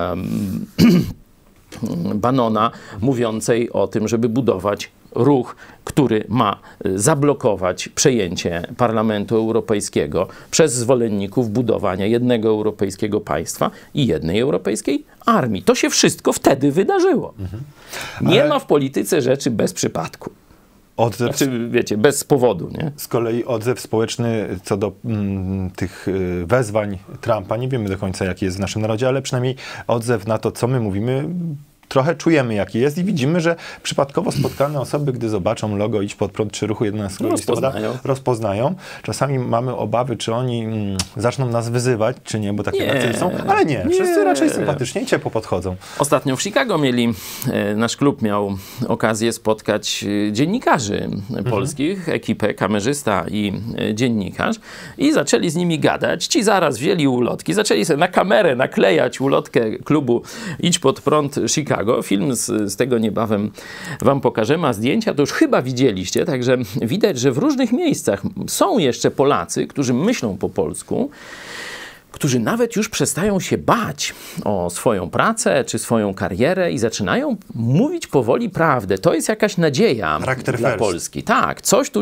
Bannona mówiącej o tym, żeby budować ruch, który ma zablokować przejęcie Parlamentu Europejskiego przez zwolenników budowania jednego europejskiego państwa i jednej europejskiej armii. To się wszystko wtedy wydarzyło. Nie ma w polityce rzeczy bez przypadku. Znaczy, wiecie, bez powodu, nie? Z kolei odzew społeczny co do tych wezwań Trumpa, nie wiemy do końca, jaki jest w naszym narodzie, ale przynajmniej odzew na to, co my mówimy, trochę czujemy, jaki jest i widzimy, że przypadkowo spotkane osoby, gdy zobaczą logo Idź Pod Prąd czy Ruchu 11 listopada, rozpoznają. Czasami mamy obawy, czy oni zaczną nas wyzywać, czy nie, bo takie reakcje są, ale nie. Wszyscy raczej sympatycznie i ciepło podchodzą. Ostatnio w Chicago nasz klub miał okazję spotkać dziennikarzy polskich, ekipę, kamerzysta i dziennikarz i zaczęli z nimi gadać. Ci zaraz wzięli ulotki, zaczęli sobie na kamerę naklejać ulotkę klubu Idź Pod Prąd Chicago. Film z tego niebawem wam pokażemy, a zdjęcia to już chyba widzieliście, także widać, że w różnych miejscach są jeszcze Polacy, którzy myślą po polsku, którzy nawet już przestają się bać o swoją pracę czy swoją karierę i zaczynają mówić powoli prawdę. To jest jakaś nadzieja dla Polski. Tak,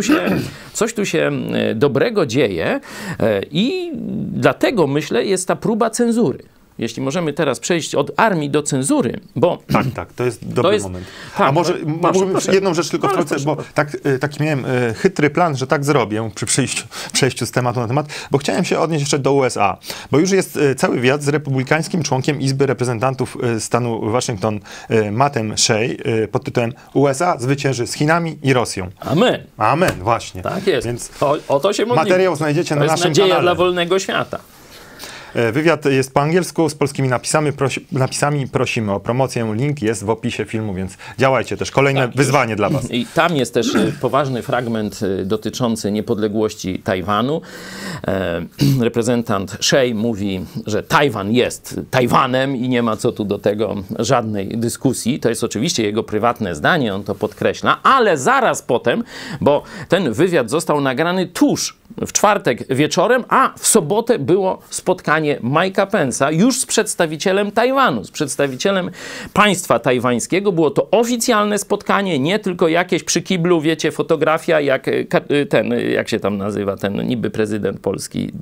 coś tu się dobrego dzieje i dlatego, myślę, jest ta próba cenzury. Jeśli możemy teraz przejść od armii do cenzury, bo... Tak, to jest dobry moment. Tak, a może mógłbym jedną rzecz tylko wtrącę, bo taki miałem chytry plan, że tak zrobię przy przejściu z tematu na temat, bo chciałem się odnieść jeszcze do USA, bo już jest cały wywiad z republikańskim członkiem Izby Reprezentantów stanu Waszyngton, Mattem Shea, pod tytułem USA zwycięży z Chinami i Rosją. Amen. Amen, właśnie. Tak jest. Więc o to się modlimy. Materiał znajdziecie na naszym kanale. To jest nadzieja dla wolnego świata. Wywiad jest po angielsku z polskimi napisami. Prosimy o promocję. Link jest w opisie filmu, więc działajcie też. Kolejne wyzwanie dla was. I tam jest też poważny fragment dotyczący niepodległości Tajwanu. Reprezentant Shea mówi, że Tajwan jest Tajwanem i nie ma co tu do tego żadnej dyskusji. To jest oczywiście jego prywatne zdanie, on to podkreśla, ale zaraz potem, bo ten wywiad został nagrany tuż w czwartek wieczorem, a w sobotę było spotkanie Mike'a Pence'a już z przedstawicielem Tajwanu, z przedstawicielem państwa tajwańskiego. Było to oficjalne spotkanie, nie tylko jakieś przy kiblu, wiecie, fotografia, jak ten, jak się tam nazywa, ten niby prezydent Polski.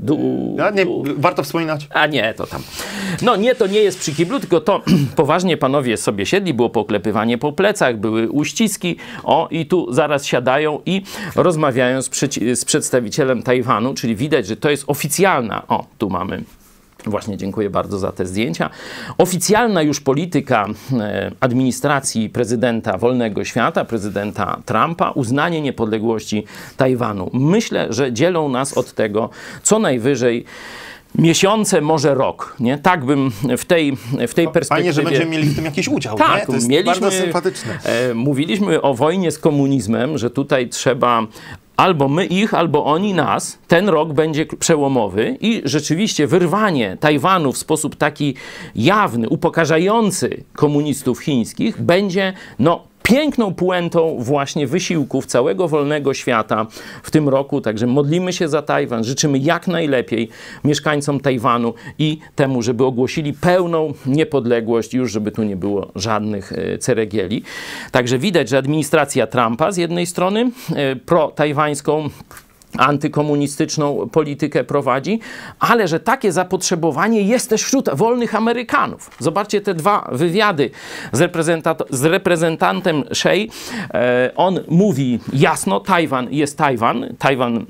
Warto wspominać? A nie, to tam. No nie, to nie jest przy kiblu, tylko to poważnie panowie sobie siedli, było poklepywanie po plecach, były uściski, i tu zaraz siadają i rozmawiają z przedstawicielem Tajwanu, czyli widać, że to jest oficjalna, tu mamy, właśnie dziękuję bardzo za te zdjęcia, oficjalna już polityka administracji prezydenta wolnego świata, prezydenta Trumpa, uznanie niepodległości Tajwanu. Myślę, że dzielą nas od tego co najwyżej miesiące, może rok, nie? Tak bym w tej perspektywie... Fajnie, że będziemy mieli w tym jakiś udział, tak, nie? To jest bardzo sympatyczne. Mówiliśmy o wojnie z komunizmem, że tutaj trzeba albo my ich, albo oni nas. Ten rok będzie przełomowy i rzeczywiście wyrwanie Tajwanu w sposób taki jawny, upokarzający komunistów chińskich będzie, piękną puentą właśnie wysiłków całego wolnego świata w tym roku. Także modlimy się za Tajwan, życzymy jak najlepiej mieszkańcom Tajwanu i temu, żeby ogłosili pełną niepodległość, już żeby tu nie było żadnych ceregieli. Także widać, że administracja Trumpa z jednej strony pro-tajwańską, antykomunistyczną politykę prowadzi, ale że takie zapotrzebowanie jest też wśród wolnych Amerykanów. Zobaczcie te dwa wywiady z reprezentantem Shea. On mówi jasno, Tajwan jest Tajwan. Tajwan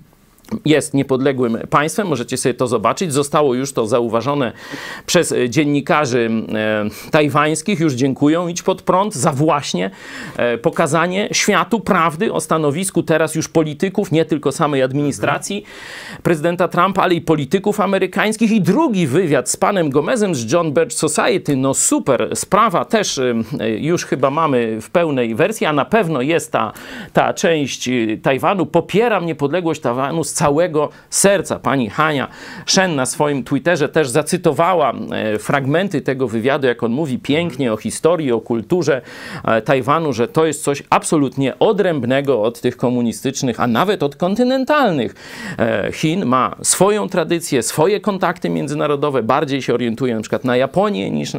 jest niepodległym państwem, możecie sobie to zobaczyć. Zostało już to zauważone przez dziennikarzy tajwańskich. Już dziękują Idź Pod Prąd za właśnie pokazanie światu prawdy o stanowisku teraz już polityków, nie tylko samej administracji prezydenta Trumpa, ale i polityków amerykańskich. I drugi wywiad z panem Gomezem z John Birch Society. Super sprawa, też już chyba mamy w pełnej wersji, a na pewno jest ta część Tajwanu. Popieram niepodległość Tajwanu z całego serca. Pani Hania Shen na swoim Twitterze też zacytowała fragmenty tego wywiadu, jak on mówi pięknie o historii, o kulturze Tajwanu, że to jest coś absolutnie odrębnego od tych komunistycznych, a nawet od kontynentalnych Chin. Ma swoją tradycję, swoje kontakty międzynarodowe, bardziej się orientuje na przykład na Japonię niż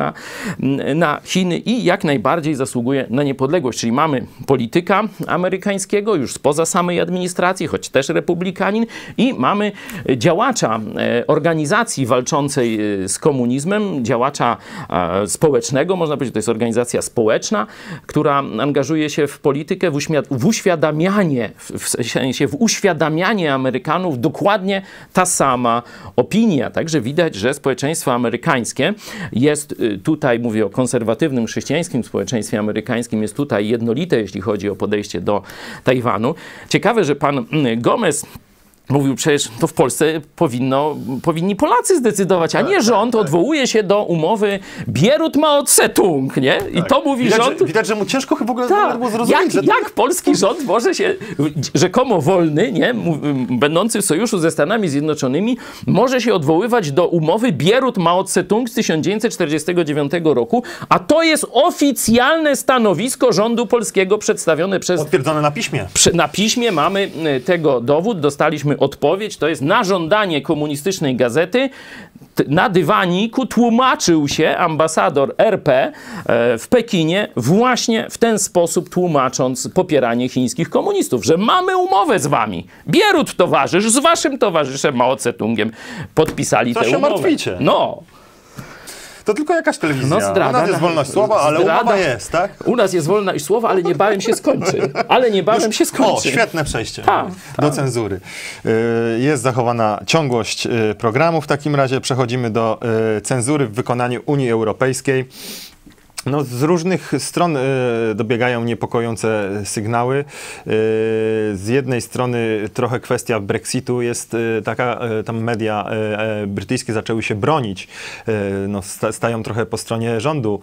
na Chiny i jak najbardziej zasługuje na niepodległość. Czyli mamy polityka amerykańskiego już spoza samej administracji, choć też republikanin, i mamy działacza organizacji walczącej z komunizmem, działacza społecznego, można powiedzieć, to jest organizacja społeczna, która angażuje się w politykę, w uświadamianie, w sensie w uświadamianie Amerykanów dokładnie ta sama opinia. Także widać, że społeczeństwo amerykańskie jest tutaj, mówię o konserwatywnym chrześcijańskim społeczeństwie amerykańskim, jest tutaj jednolite, jeśli chodzi o podejście do Tajwanu. Ciekawe, że pan Gomez mówił, przecież to w Polsce powinni Polacy zdecydować, a nie rząd odwołuje się do umowy Bierut-Mao Tse-tung, nie? I to mówi rząd... Widać, że mu ciężko chyba było zrozumieć. Jak polski rząd może się, rzekomo wolny, nie? Będący w sojuszu ze Stanami Zjednoczonymi, może się odwoływać do umowy Bierut-Mao Tse-tung z 1949 roku, a to jest oficjalne stanowisko rządu polskiego przedstawione przez... Potwierdzone na piśmie. Na piśmie mamy tego dowód, dostaliśmy odpowiedź, to jest na żądanie komunistycznej gazety. Na dywaniku tłumaczył się ambasador RP w Pekinie właśnie w ten sposób, tłumacząc popieranie chińskich komunistów, że mamy umowę z wami. Bierut towarzysz z waszym towarzyszem Mao Tse-tungiem podpisali tę umowę. Co się martwicie? To tylko jakaś telewizja. U nas jest wolność słowa, ale umowa jest, tak? U nas jest wolność słowa, ale niebawem się skończy. O, świetne przejście do cenzury. Jest zachowana ciągłość programu. W takim razie przechodzimy do cenzury w wykonaniu Unii Europejskiej. Z różnych stron dobiegają niepokojące sygnały. Z jednej strony trochę kwestia Brexitu jest taka, tam media brytyjskie zaczęły się bronić, stają trochę po stronie rządu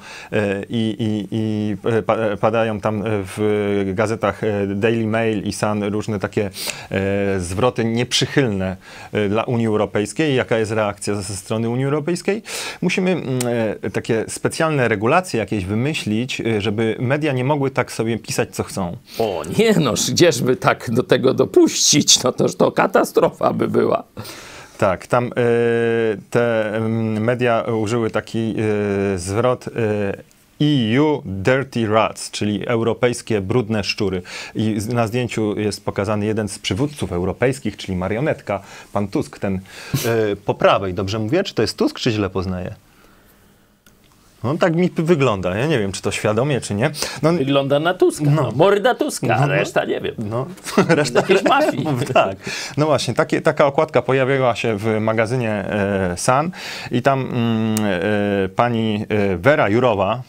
i padają tam w gazetach Daily Mail i Sun różne takie zwroty nieprzychylne dla Unii Europejskiej. Jaka jest reakcja ze strony Unii Europejskiej? Musimy takie specjalne regulacje, jakieś wymyślić, żeby media nie mogły tak sobie pisać, co chcą. O nie, no gdzieżby tak do tego dopuścić, no toż to katastrofa by była. Tak, tam te media użyły taki zwrot EU Dirty Rats, czyli europejskie brudne szczury. I na zdjęciu jest pokazany jeden z przywódców europejskich, czyli marionetka, pan Tusk, ten po prawej. Dobrze mówię? Czy to jest Tusk, czy źle poznaję? No tak mi wygląda. Ja nie wiem, czy to świadomie, czy nie. No, wygląda na Tuska. No. Morda Tuska, a reszta nie wiem. No, reszta jakiejś mafii. Tak. No właśnie, taka okładka pojawiła się w magazynie Sun i tam pani Vera Jourová,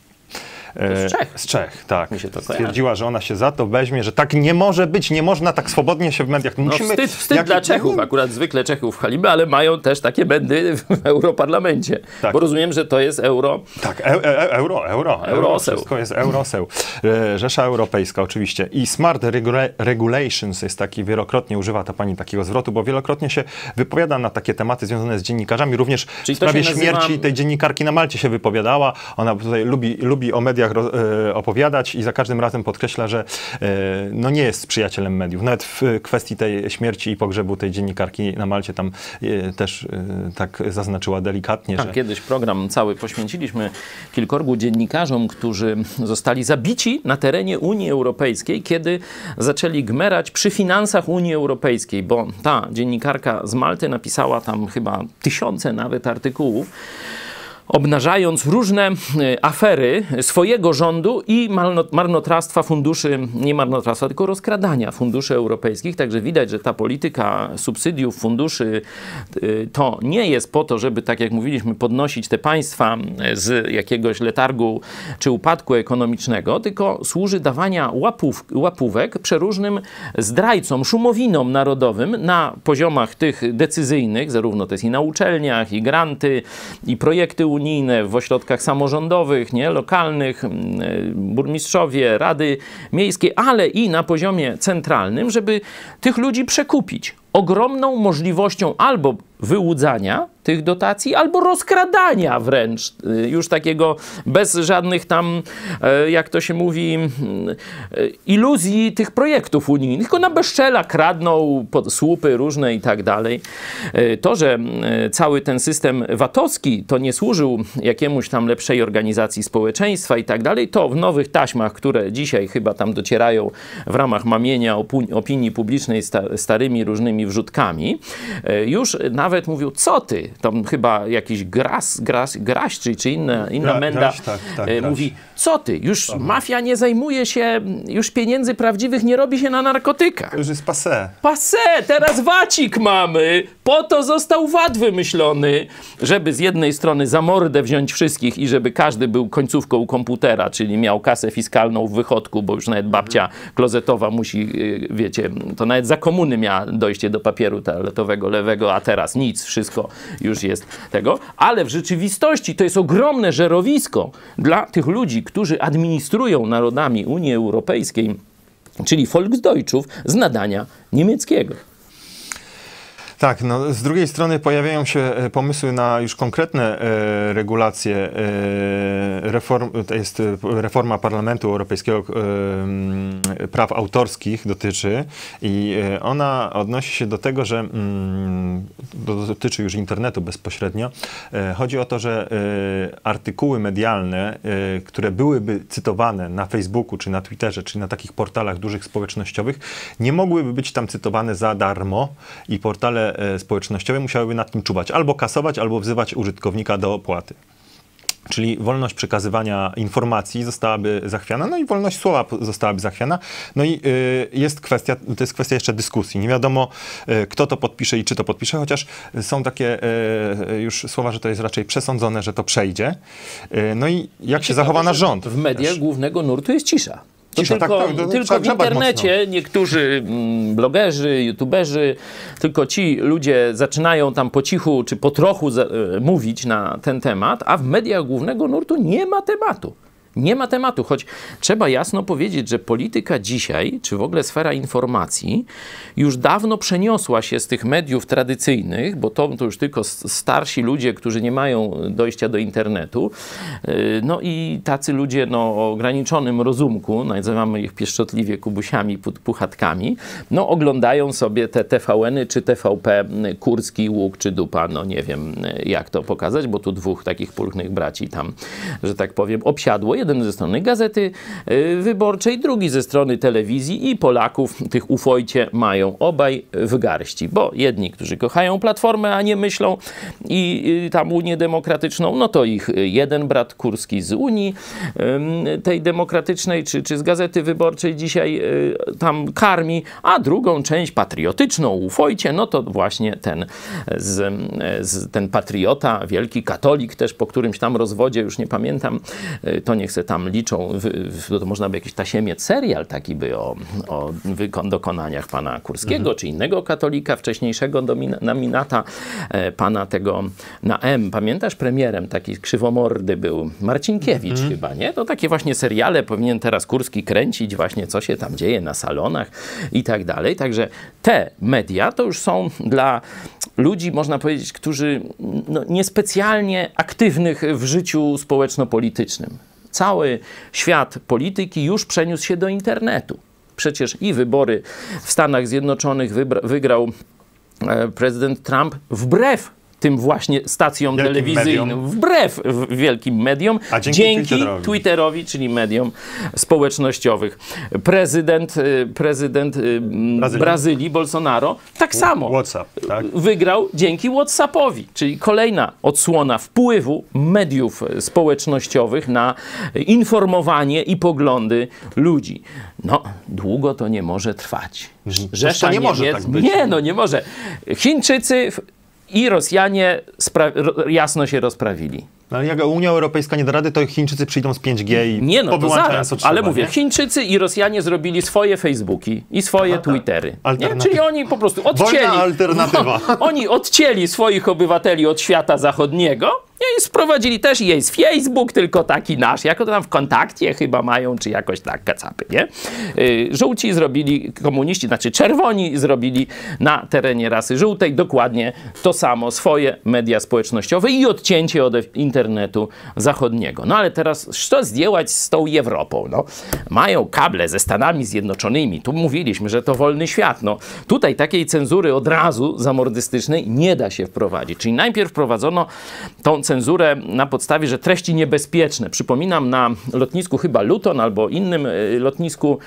z Czech, tak. Stwierdziła, że ona się za to weźmie, że tak nie może być, nie można tak swobodnie się w mediach. Musimy, wstyd dla Czechów, akurat zwykle Czechów chwalimy, ale mają też takie będy w Europarlamencie. Tak. Bo rozumiem, że to jest euro. Tak, euroseł. Wszystko jest euroseł. Rzesza Europejska oczywiście. I Smart Regulations jest taki, wielokrotnie używa ta pani takiego zwrotu, bo wielokrotnie się wypowiada na takie tematy związane z dziennikarzami. Również w sprawie śmierci tej dziennikarki na Malcie się wypowiadała. Ona tutaj lubi o mediach opowiadać i za każdym razem podkreśla, że no nie jest przyjacielem mediów. Nawet w kwestii tej śmierci i pogrzebu tej dziennikarki na Malcie tam też tak zaznaczyła delikatnie, że... Kiedyś program cały poświęciliśmy kilkorgu dziennikarzom, którzy zostali zabici na terenie Unii Europejskiej, kiedy zaczęli gmerać przy finansach Unii Europejskiej, bo ta dziennikarka z Malty napisała tam chyba tysiące nawet artykułów, obnażając różne afery swojego rządu i marnotrawstwa funduszy, nie marnotrawstwa, tylko rozkradania funduszy europejskich. Także widać, że ta polityka subsydiów, funduszy to nie jest po to, żeby, tak jak mówiliśmy, podnosić te państwa z jakiegoś letargu czy upadku ekonomicznego, tylko służy dawania łapówek przeróżnym zdrajcom, szumowinom narodowym na poziomach tych decyzyjnych, zarówno to jest i na uczelniach, i granty, i projekty unijne, w ośrodkach samorządowych, nie, lokalnych, burmistrzowie, rady miejskie, ale i na poziomie centralnym, żeby tych ludzi przekupić ogromną możliwością albo wyłudzania tych dotacji, albo rozkradania wręcz, już takiego bez żadnych tam, jak to się mówi, iluzji tych projektów unijnych, tylko na bezczela kradną pod słupy różne i tak dalej. To, że cały ten system VAT-owski to nie służył jakiemuś tam lepszej organizacji społeczeństwa i tak dalej, to w nowych taśmach, które dzisiaj chyba tam docierają w ramach mamienia opinii publicznej starymi różnymi wrzutkami, już nawet mówił, co ty, tam chyba jakiś Graś czy inna menda mówi, co ty, już mafia nie zajmuje się, już pieniędzy prawdziwych nie robi się na narkotykach. To już jest passé. Passé, teraz wacik mamy, po to został VAT wymyślony, żeby z jednej strony za mordę wziąć wszystkich i żeby każdy był końcówką komputera, czyli miał kasę fiskalną w wychodku, bo już nawet babcia klozetowa musi, wiecie, to nawet za komuny miała dojście do papieru toaletowego lewego, a teraz nic, wszystko już jest tego, ale w rzeczywistości to jest ogromne żerowisko dla tych ludzi, którzy administrują narodami Unii Europejskiej, czyli Volksdeutschów z nadania niemieckiego. Tak, no z drugiej strony pojawiają się pomysły na już konkretne regulacje, to jest reforma Parlamentu Europejskiego, praw autorskich dotyczy i ona odnosi się do tego, że dotyczy już internetu bezpośrednio. Chodzi o to, że artykuły medialne, które byłyby cytowane na Facebooku, czy na Twitterze, czy na takich portalach dużych społecznościowych, nie mogłyby być tam cytowane za darmo i portale społecznościowe musiałyby nad tym czuwać, albo kasować, albo wzywać użytkownika do opłaty. Czyli wolność przekazywania informacji zostałaby zachwiana, no i wolność słowa zostałaby zachwiana. No i to jest kwestia jeszcze dyskusji. Nie wiadomo, kto to podpisze i czy to podpisze, chociaż są takie już słowa, że to jest raczej przesądzone, że to przejdzie. No i jak się zachowa nasz rząd? W mediach też głównego nurtu jest cisza. Cisza, Tylko w internecie niektórzy blogerzy, youtuberzy, tylko ci ludzie zaczynają tam po cichu czy po trochu mówić na ten temat, a w mediach głównego nurtu nie ma tematu. Nie ma tematu, choć trzeba jasno powiedzieć, że polityka dzisiaj, czy w ogóle sfera informacji, już dawno przeniosła się z tych mediów tradycyjnych, bo to już tylko starsi ludzie, którzy nie mają dojścia do internetu, no i tacy ludzie o ograniczonym rozumku, nazywamy ich pieszczotliwie kubusiami, puchatkami, no oglądają sobie te TVN-y czy TVP, Kurski, Łuk czy Dupa, no nie wiem jak to pokazać, bo tu dwóch takich pulchnych braci tam, że tak powiem, obsiadło. Jeden ze strony Gazety Wyborczej, drugi ze strony telewizji i Polaków tych ufojcie mają obaj w garści, bo jedni, którzy kochają Platformę, a nie myślą i tam Unię Demokratyczną, no to ich jeden brat Kurski z Unii tej demokratycznej czy z Gazety Wyborczej dzisiaj tam karmi, a drugą część patriotyczną ufojcie, no to właśnie ten patriota, wielki katolik też po którymś tam rozwodzie, już nie pamiętam, to niech se tam liczą, to można by jakiś tasiemiec serial taki by o dokonaniach pana Kurskiego, czy innego katolika, wcześniejszego nominata pana tego na M. Pamiętasz, premierem taki krzywomordy był Marcinkiewicz chyba, nie? To takie właśnie seriale powinien teraz Kurski kręcić właśnie, co się tam dzieje na salonach i tak dalej. Także te media to już są dla ludzi, można powiedzieć, którzy niespecjalnie aktywnych w życiu społeczno-politycznym. Cały świat polityki już przeniósł się do internetu. Przecież i wybory w Stanach Zjednoczonych wygrał prezydent Trump wbrew tym właśnie stacjom telewizyjnym, wbrew wielkim mediom, dzięki Twitterowi, czyli mediom społecznościowych. Prezydent Brazylii, Bolsonaro, tak samo wygrał dzięki WhatsAppowi, czyli kolejna odsłona wpływu mediów społecznościowych na informowanie i poglądy ludzi. No, długo to nie może trwać. To nie może tak być. Nie może. Chińczycy i Rosjanie jasno się rozprawili. No, jak Unia Europejska nie da rady, to Chińczycy przyjdą z 5G i to zaraz, ale mówię, Chińczycy i Rosjanie zrobili swoje Facebooki i swoje Twittery. Czyli oni po prostu odcięli. Wolna alternatywa. Oni odcięli swoich obywateli od świata zachodniego i sprowadzili też jest Facebook, tylko taki nasz, jako to tam w kontakcie chyba mają, czy jakoś tak, kacapy, nie? Żółci zrobili, komuniści, znaczy czerwoni zrobili na terenie rasy żółtej dokładnie to samo, swoje media społecznościowe i odcięcie od internetu zachodniego. No ale teraz co zdjęłać z tą Europą? No, mają kable ze Stanami Zjednoczonymi, tu mówiliśmy, że to wolny świat. No, tutaj takiej cenzury od razu zamordystycznej nie da się wprowadzić. Czyli najpierw wprowadzono tą cenzurę na podstawie, że treści niebezpieczne. Przypominam, na lotnisku chyba Luton albo innym lotnisku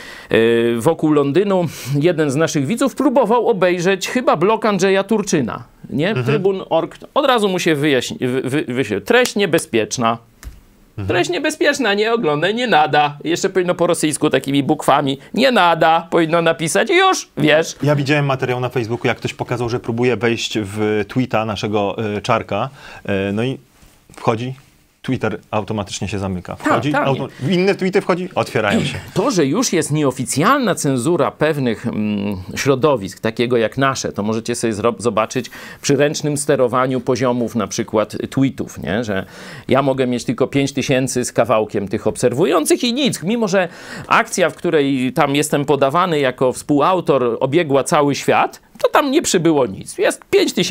wokół Londynu jeden z naszych widzów próbował obejrzeć chyba blog Andrzeja Turczyna. Nie? Trybun.org. Od razu mu się wyświetlił. Treść niebezpieczna. Treść niebezpieczna, nie oglądaj, nie nada. Jeszcze powinno po rosyjsku takimi bukwami. Nie nada, powinno napisać i już, wiesz. Ja widziałem materiał na Facebooku, jak ktoś pokazał, że próbuje wejść w tweeta naszego Czarka. No i wchodzi, Twitter automatycznie się zamyka. Wchodzi, inne tweety wchodzi, otwierają się. To, że już jest nieoficjalna cenzura pewnych środowisk, takiego jak nasze, to możecie sobie zobaczyć przy ręcznym sterowaniu poziomów na przykład tweetów, nie? Że ja mogę mieć tylko 5000 z kawałkiem tych obserwujących i nic. Mimo że akcja, w której tam jestem podawany jako współautor, obiegła cały świat, to tam nie przybyło nic. Jest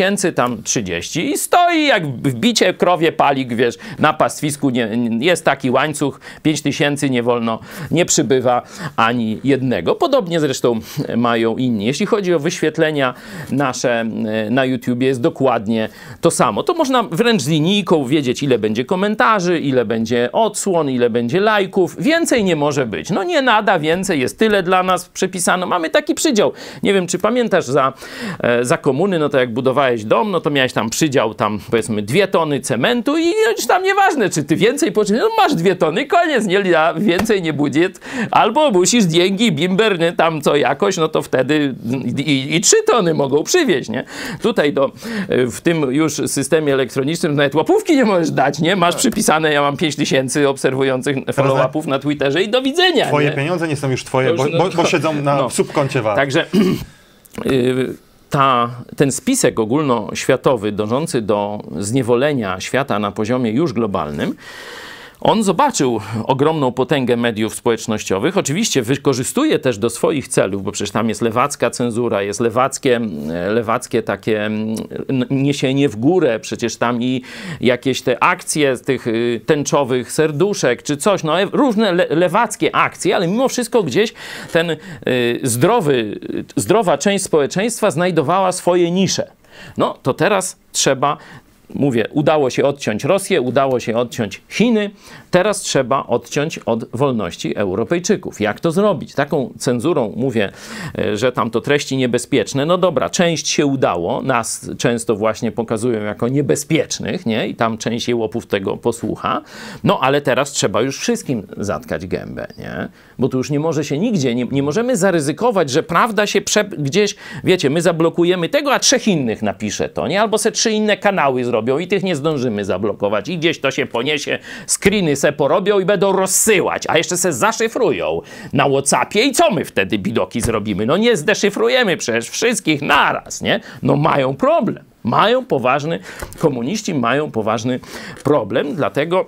5030 i stoi jak wbicie krowie palik, wiesz, na pastwisku. Jest taki łańcuch, 5000 nie wolno, nie przybywa ani jednego. Podobnie zresztą mają inni. Jeśli chodzi o wyświetlenia nasze na YouTubie, jest dokładnie to samo. To można wręcz z linijką wiedzieć, ile będzie komentarzy, ile będzie odsłon, ile będzie lajków. Więcej nie może być. No nie nada więcej, jest tyle dla nas przepisano. Mamy taki przydział. Nie wiem, czy pamiętasz, za komuny, no to jak budowałeś dom, no to miałeś tam przydział, tam powiedzmy 2 tony cementu i już tam nieważne, czy ty więcej potrzebujesz, no masz 2 tony, koniec, nie, więcej nie będzie, albo musisz dzięki bimber, nie, tam co jakoś, no to wtedy i 3 tony mogą przywieźć, nie? Tutaj w tym już systemie elektronicznym nawet łapówki nie możesz dać, nie? Masz przypisane, ja mam 5000 obserwujących follow-upów na Twitterze i do widzenia. Twoje pieniądze nie są już twoje, bo siedzą na subkoncie VAT. Także ten spisek ogólnoświatowy dążący do zniewolenia świata na poziomie już globalnym, On zobaczył ogromną potęgę mediów społecznościowych. Oczywiście wykorzystuje też do swoich celów, bo przecież tam jest lewacka cenzura, jest lewackie takie niesienie w górę, przecież tam i jakieś te akcje z tych tęczowych serduszek czy coś, no różne lewackie akcje, ale mimo wszystko gdzieś ten zdrowa część społeczeństwa znajdowała swoje nisze. No to teraz trzeba... Mówię, udało się odciąć Rosję, udało się odciąć Chiny, teraz trzeba odciąć od wolności Europejczyków. Jak to zrobić? Taką cenzurą mówię, że tam to treści niebezpieczne. No dobra, część się udało, nas często właśnie pokazują jako niebezpiecznych, nie? I tam część jełopów tego posłucha. No ale teraz trzeba już wszystkim zatkać gębę, nie? Bo tu już nie może się nigdzie, nie możemy zaryzykować, że prawda się gdzieś, wiecie, my zablokujemy tego, a 3 innych napisze to, nie? Albo se 3 inne kanały zrobią i tych nie zdążymy zablokować. I gdzieś to się poniesie, screeny se porobią i będą rozsyłać, a jeszcze se zaszyfrują na WhatsAppie i co my wtedy, bidoki, zrobimy? No nie zdeszyfrujemy przecież wszystkich naraz, nie? No mają problem. Mają poważny, komuniści mają poważny problem, dlatego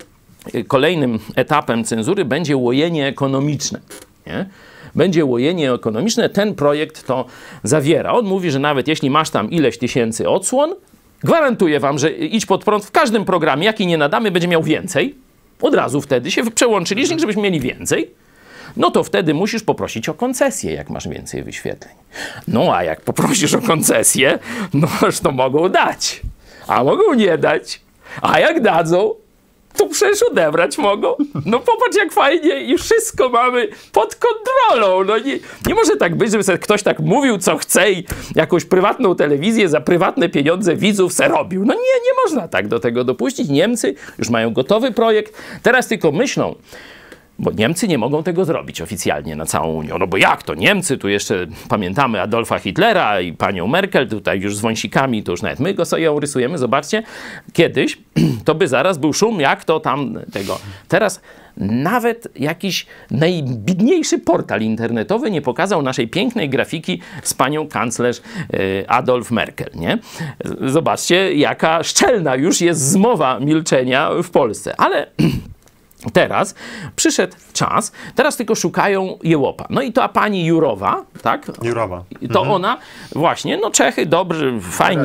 kolejnym etapem cenzury będzie łojenie ekonomiczne, nie? Będzie łojenie ekonomiczne, ten projekt to zawiera. On mówi, że nawet jeśli masz tam ileś tysięcy odsłon, gwarantuję wam, że Idź Pod Prąd w każdym programie, jaki nie nadamy, będzie miał więcej. Od razu wtedy się przełączy licznik, żebyśmy mieli więcej. No to wtedy musisz poprosić o koncesję, jak masz więcej wyświetleń. No a jak poprosisz o koncesję, no to mogą dać. A mogą nie dać. A jak dadzą, to przecież odebrać mogą. No popatrz jak fajnie i wszystko mamy pod kontrolą. No nie może tak być, żeby sobie ktoś tak mówił, co chce i jakąś prywatną telewizję za prywatne pieniądze widzów se robił. No nie można tak do tego dopuścić. Niemcy już mają gotowy projekt. Teraz tylko myślą, bo Niemcy nie mogą tego zrobić oficjalnie na całą Unię. No bo jak to? Niemcy, tu jeszcze pamiętamy Adolfa Hitlera i panią Merkel, tutaj już z wąsikami, to już nawet my go sobie rysujemy. Zobaczcie, kiedyś to by zaraz był szum, jak to tam tego. Teraz nawet jakiś najbiedniejszy portal internetowy nie pokazał naszej pięknej grafiki z panią kanclerz Adolf Merkel, nie? Zobaczcie, jaka szczelna już jest zmowa milczenia w Polsce. Ale... Teraz przyszedł czas, teraz tylko szukają jełopa. No i to pani Jurowa, tak? Jurowa. To ona właśnie, no Czechy, dobrzy,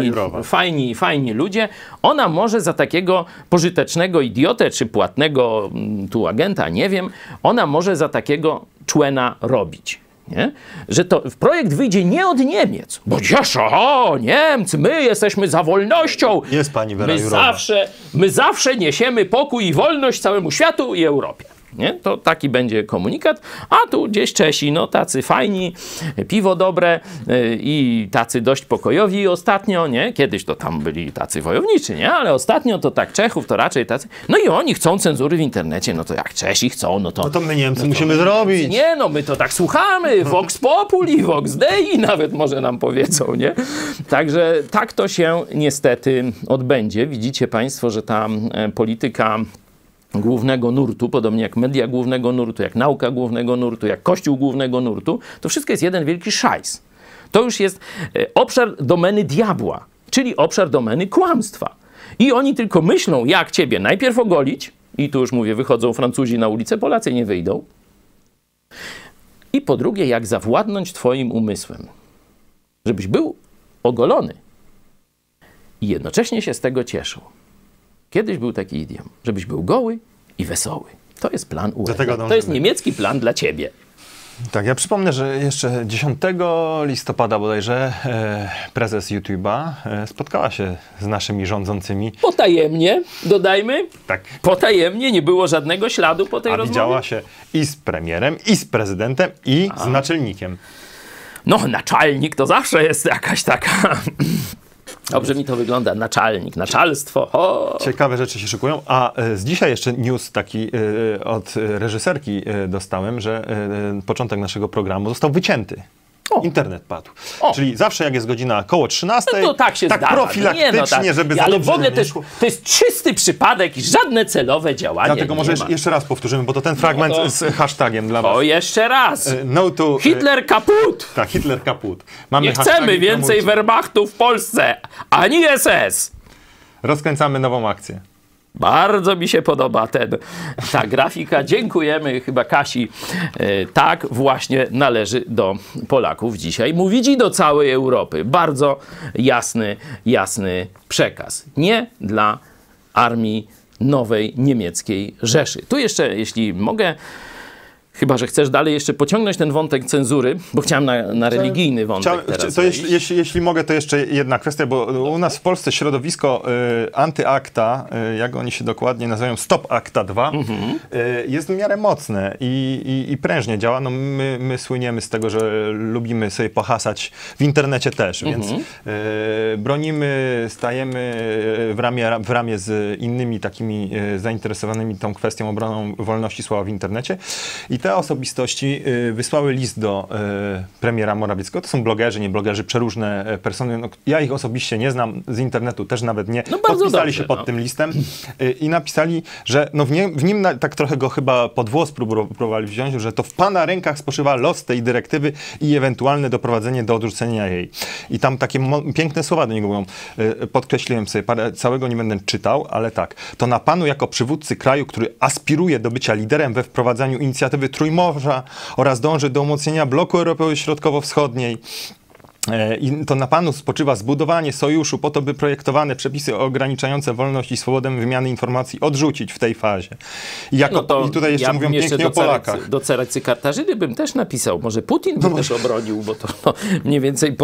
fajni ludzie. Ona może za takiego pożytecznego idiotę, czy płatnego tu agenta, nie wiem, ona może za takiego człena robić. Nie? Że to projekt wyjdzie nie od Niemiec, bo Niemcy, my jesteśmy za wolnością. Jest pani Wera Jurowa. My zawsze niesiemy pokój i wolność całemu światu i Europie. Nie? To taki będzie komunikat, a tu gdzieś Czesi, no tacy fajni, piwo dobre i tacy dość pokojowi ostatnio, nie? Kiedyś to tam byli tacy wojowniczy, nie? Ale ostatnio to tak Czechów to raczej tacy, no i oni chcą cenzury w internecie, no to jak Czesi chcą, no to my Niemcy musimy zrobić. Nie, no my to tak słuchamy, Vox Populi, Vox Dei nawet może nam powiedzą, nie? Także tak to się niestety odbędzie. Widzicie państwo, że ta polityka głównego nurtu, podobnie jak media głównego nurtu, jak nauka głównego nurtu, jak kościół głównego nurtu, to wszystko jest jeden wielki szajs. To już jest obszar domeny diabła, czyli obszar domeny kłamstwa. I oni tylko myślą, jak ciebie najpierw ogolić, i tu już mówię, wychodzą Francuzi na ulicę, Polacy nie wyjdą, i po drugie, jak zawładnąć twoim umysłem, żebyś był ogolony i jednocześnie się z tego cieszył. Kiedyś był taki idiom, żebyś był goły i wesoły. To jest plan UE. To jest niemiecki plan dla ciebie. Tak, ja przypomnę, że jeszcze 10 listopada bodajże prezes YouTube'a spotkała się z naszymi rządzącymi. Potajemnie, dodajmy. Tak. Potajemnie, nie było żadnego śladu po tej rozmowie. Widziała się i z premierem, i z prezydentem, i z naczelnikiem. No, naczelnik to zawsze jest jakaś taka... Dobrze mi to wygląda, naczelnik, naczelstwo. O! Ciekawe rzeczy się szykują. A z dzisiaj jeszcze news taki od reżyserki dostałem, że początek naszego programu został wycięty. Internet padł. Czyli zawsze jak jest godzina koło 13, no to tak się tak zdarza. profilaktycznie, żeby ale w ogóle to jest czysty przypadek i żadne celowe działanie. Dlatego może jeszcze raz powtórzymy, bo to ten fragment z hashtagiem dla was. O, jeszcze raz. No to, Hitler kaput. Tak, Hitler kaput. Mamy nie chcemy więcej Wehrmachtu w Polsce, ani SS. Rozkręcamy nową akcję. Bardzo mi się podoba ta grafika. Dziękujemy chyba Kasi. Tak właśnie należy do Polaków dzisiaj mówić i do całej Europy. Bardzo jasny przekaz. Nie dla armii nowej niemieckiej Rzeszy. Tu jeszcze, jeśli mogę, chyba że chcesz dalej jeszcze pociągnąć ten wątek cenzury, bo chciałem na religijny wątek teraz to jeśli mogę, to jeszcze jedna kwestia, bo u nas w Polsce środowisko antyakta, jak oni się dokładnie nazywają, Stop Akta 2, jest w miarę mocne i prężnie działa. No my słyniemy z tego, że lubimy sobie pohasać w internecie też, więc bronimy, stajemy w ramię z innymi takimi zainteresowanymi tą kwestią obroną wolności słowa w internecie. I te osobistości wysłały list do premiera Morawieckiego. To są blogerzy, nie blogerzy, przeróżne persony. No, ja ich osobiście nie znam, z internetu też nawet nie. No podpisali się pod tym listem i napisali, że no w nim tak trochę go chyba pod włos próbowali wziąć, że to w pana rękach spoczywa los tej dyrektywy i ewentualne doprowadzenie do odrzucenia jej. I tam takie piękne słowa do niego mówią. Podkreśliłem sobie, całego nie będę czytał, ale tak. To na panu jako przywódcy kraju, który aspiruje do bycia liderem we wprowadzaniu inicjatywy Trójmorza oraz dąży do umocnienia bloku Europy Środkowo-Wschodniej. I to na panu spoczywa zbudowanie sojuszu po to, by projektowane przepisy ograniczające wolność i swobodę wymiany informacji odrzucić w tej fazie. I tutaj jeszcze mówią pięknie o Polakach. Do Cerecy Kartażyny bym też napisał. Może Putin by też obronił, bo to mniej więcej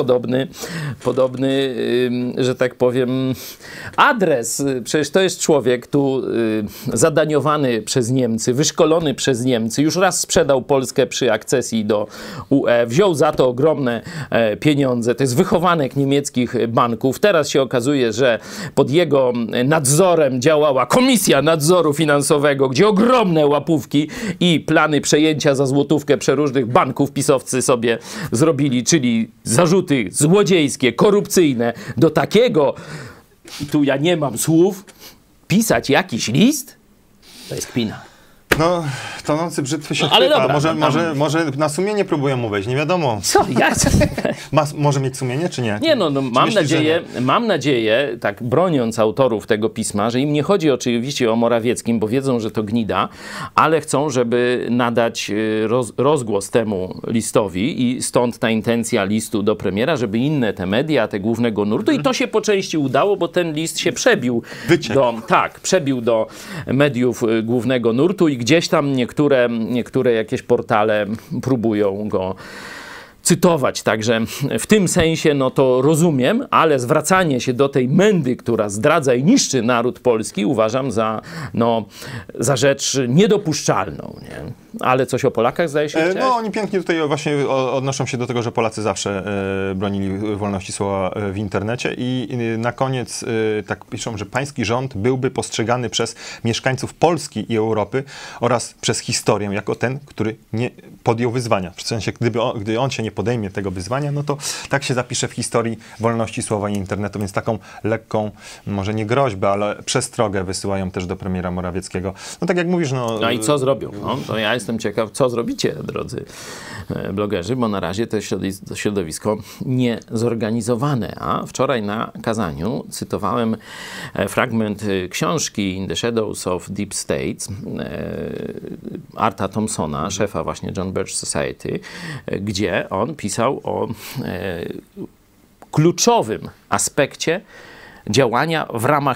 podobny, że tak powiem, adres. Przecież to jest człowiek tu zadaniowany przez Niemcy, wyszkolony przez Niemcy. Już raz sprzedał Polskę przy akcesji do UE. Wziął za to ogromne pieniądze. To jest wychowanek niemieckich banków. Teraz się okazuje, że pod jego nadzorem działała Komisja Nadzoru Finansowego, gdzie ogromne łapówki i plany przejęcia za złotówkę przeróżnych banków pisowcy sobie zrobili, czyli zarzuty złodziejskie, korupcyjne. Do takiego, tu ja nie mam słów, pisać jakiś list? To jest kpina. No, tonący brzytwy się chwyta. Dobra, może na sumienie próbują mu wejść, nie wiadomo. Co? Ja... Może mieć sumienie, czy nie? Nie, mam nadzieję, tak broniąc autorów tego pisma, że im nie chodzi oczywiście o Morawieckim, bo wiedzą, że to gnida, ale chcą, żeby nadać rozgłos temu listowi i stąd ta intencja listu do premiera, żeby inne te media, te głównego nurtu, i to się po części udało, bo ten list się przebił przebił do mediów głównego nurtu i gdzieś tam niektóre jakieś portale próbują go cytować. Także w tym sensie no to rozumiem, ale zwracanie się do tej mędy, która zdradza i niszczy naród polski, uważam za rzecz niedopuszczalną. Nie? Ale coś o Polakach zdaje się? No oni pięknie tutaj właśnie odnoszą się do tego, że Polacy zawsze bronili wolności słowa w internecie i na koniec tak piszą, że pański rząd byłby postrzegany przez mieszkańców Polski i Europy oraz przez historię jako ten, który nie podjął wyzwania. W sensie, gdy on się nie podejmie tego wyzwania, no to tak się zapisze w historii wolności słowa i internetu, więc taką lekką, może nie groźbę, ale przestrogę wysyłają też do premiera Morawieckiego. No tak jak mówisz, No i co zrobią? No, to ja jestem ciekaw, co zrobicie, drodzy blogerzy, bo na razie to środowisko niezorganizowane. A wczoraj na kazaniu cytowałem fragment książki In the Shadows of Deep States Arta Thompsona, szefa właśnie John Birch Society, gdzie on pisał o kluczowym aspekcie działania w ramach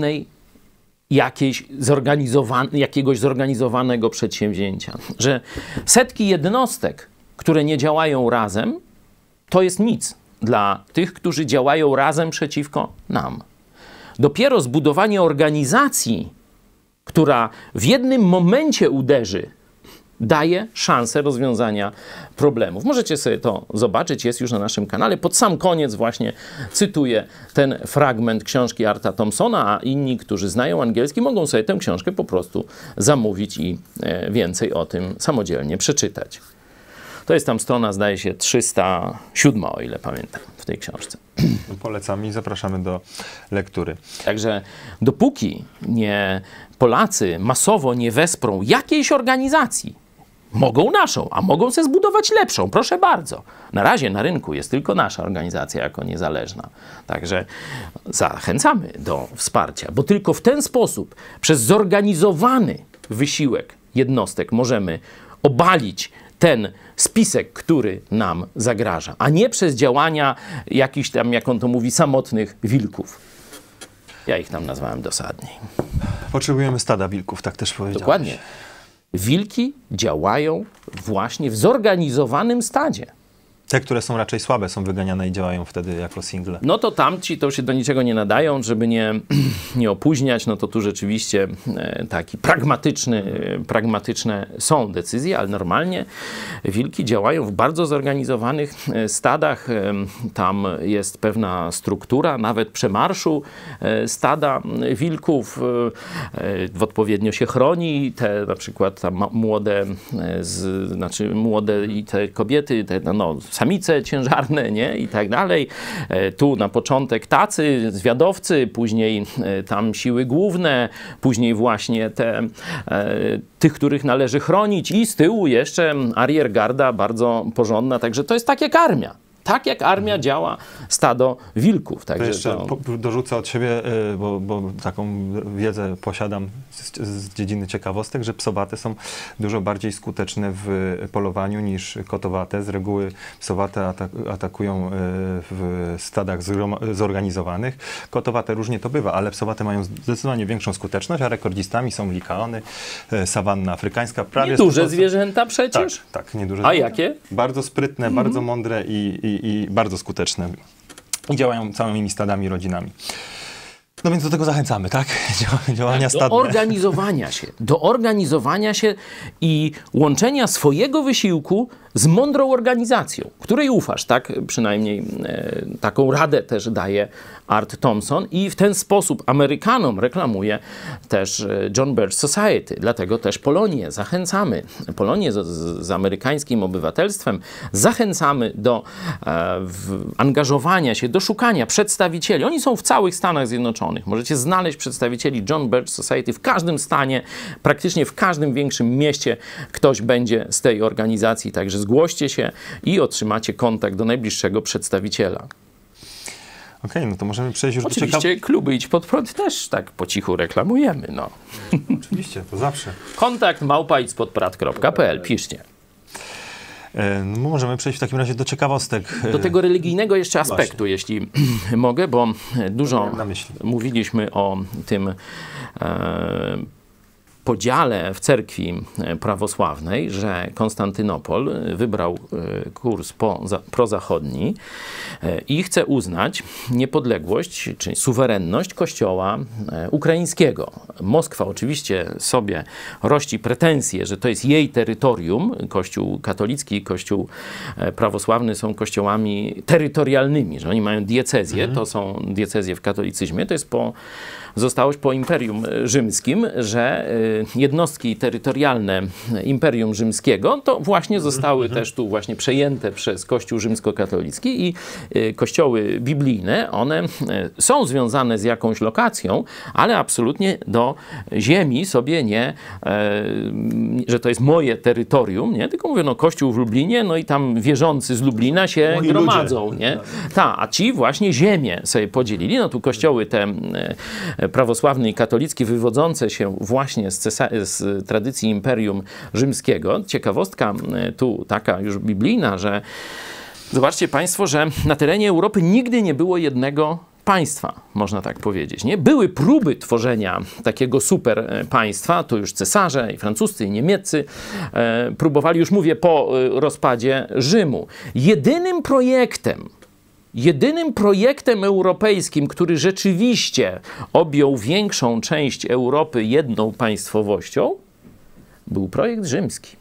jakiegoś zorganizowanego przedsięwzięcia. Że setki jednostek, które nie działają razem, to jest nic dla tych, którzy działają razem przeciwko nam. Dopiero zbudowanie organizacji, która w jednym momencie uderzy, daje szansę rozwiązania problemów. Możecie sobie to zobaczyć, jest już na naszym kanale. Pod sam koniec właśnie cytuję ten fragment książki Arta Thompsona, a inni, którzy znają angielski, mogą sobie tę książkę po prostu zamówić i więcej o tym samodzielnie przeczytać. To jest tam strona, zdaje się, 307, o ile pamiętam, w tej książce. Polecam i zapraszamy do lektury. Także dopóki Polacy masowo nie wesprą jakiejś organizacji, Mogą naszą, a mogą sobie zbudować lepszą. Proszę bardzo. Na razie na rynku jest tylko nasza organizacja jako niezależna. Także zachęcamy do wsparcia, bo tylko w ten sposób, przez zorganizowany wysiłek jednostek możemy obalić ten spisek, który nam zagraża, a nie przez działania jakichś tam, jak on to mówi, samotnych wilków. Ja ich tam nazwałem dosadniej. Potrzebujemy stada wilków, tak też powiedziałeś. Dokładnie. Wilki działają właśnie w zorganizowanym stadzie. Te, które są raczej słabe, są wyganiane i działają wtedy jako single. No to tamci to się do niczego nie nadają, żeby nie opóźniać, no to tu rzeczywiście taki pragmatyczne są decyzje, ale normalnie wilki działają w bardzo zorganizowanych stadach. Tam jest pewna struktura, nawet przemarszu stada wilków. Odpowiednio się chroni te na przykład tam młode i te kobiety, te samice ciężarne, nie? I tak dalej. Tu na początek tacy, zwiadowcy, później tam siły główne, później właśnie tych, których należy chronić i z tyłu jeszcze ariergarda bardzo porządna. Także to jest tak jak armia. Tak jak armia działa stado wilków. Także to jeszcze dorzucę od siebie, bo taką wiedzę posiadam z dziedziny ciekawostek, że psowate są dużo bardziej skuteczne w polowaniu niż kotowate. Z reguły psowate atakują w stadach zorganizowanych. Kotowate różnie to bywa, ale psowate mają zdecydowanie większą skuteczność, a rekordzistami są likaony, sawanna afrykańska. Prawie nieduże zwierzęta przecież? Tak, nieduże. A jakie? Bardzo sprytne, bardzo mądre i bardzo skuteczne. I działają całymi stadami, rodzinami. No więc do tego zachęcamy, tak? Działania stadne. Do organizowania się i łączenia swojego wysiłku z mądrą organizacją, której ufasz, tak? Przynajmniej taką radę też daje Art Thompson i w ten sposób Amerykanom reklamuje też John Birch Society. Dlatego też Polonię zachęcamy. Polonię z amerykańskim obywatelstwem zachęcamy do angażowania się, do szukania przedstawicieli. Oni są w całych Stanach Zjednoczonych. Możecie znaleźć przedstawicieli John Birch Society w każdym stanie, praktycznie w każdym większym mieście ktoś będzie z tej organizacji, także zgłoście się i otrzymacie kontakt do najbliższego przedstawiciela. Okej, no to możemy przejść już Oczywiście kluby Idź Pod Prąd też tak po cichu reklamujemy, no. Oczywiście, to zawsze. Kontakt @idźpodprad.pl, piszcie. No, możemy przejść w takim razie do ciekawostek. Do tego religijnego jeszcze aspektu, właśnie, jeśli mogę, bo dużo mówiliśmy o tym podziale w cerkwi prawosławnej, że Konstantynopol wybrał kurs prozachodni i chce uznać niepodległość, czyli suwerenność Kościoła ukraińskiego. Moskwa oczywiście sobie rości pretensje, że to jest jej terytorium. Kościół katolicki i Kościół prawosławny są kościołami terytorialnymi, że oni mają diecezję, to są diecezje w katolicyzmie, to jest zostałość po Imperium Rzymskim, że jednostki terytorialne Imperium Rzymskiego to właśnie zostały też tu właśnie przejęte przez Kościół rzymskokatolicki i kościoły biblijne, one są związane z jakąś lokacją, ale absolutnie do ziemi sobie nie, że to jest moje terytorium, nie? Tylko mówię, no Kościół w Lublinie, no i tam wierzący z Lublina się gromadzą, nie? A ci właśnie ziemię sobie podzielili, no tu kościoły te prawosławny i katolicki wywodzące się właśnie z tradycji Imperium Rzymskiego. Ciekawostka tu taka już biblijna, że zobaczcie Państwo, że na terenie Europy nigdy nie było jednego państwa, można tak powiedzieć. Nie? Były próby tworzenia takiego super państwa, to już cesarze i francuscy, i niemieccy próbowali, już mówię, po rozpadzie Rzymu. Jedynym projektem europejskim, który rzeczywiście objął większą część Europy jedną państwowością, był projekt rzymski.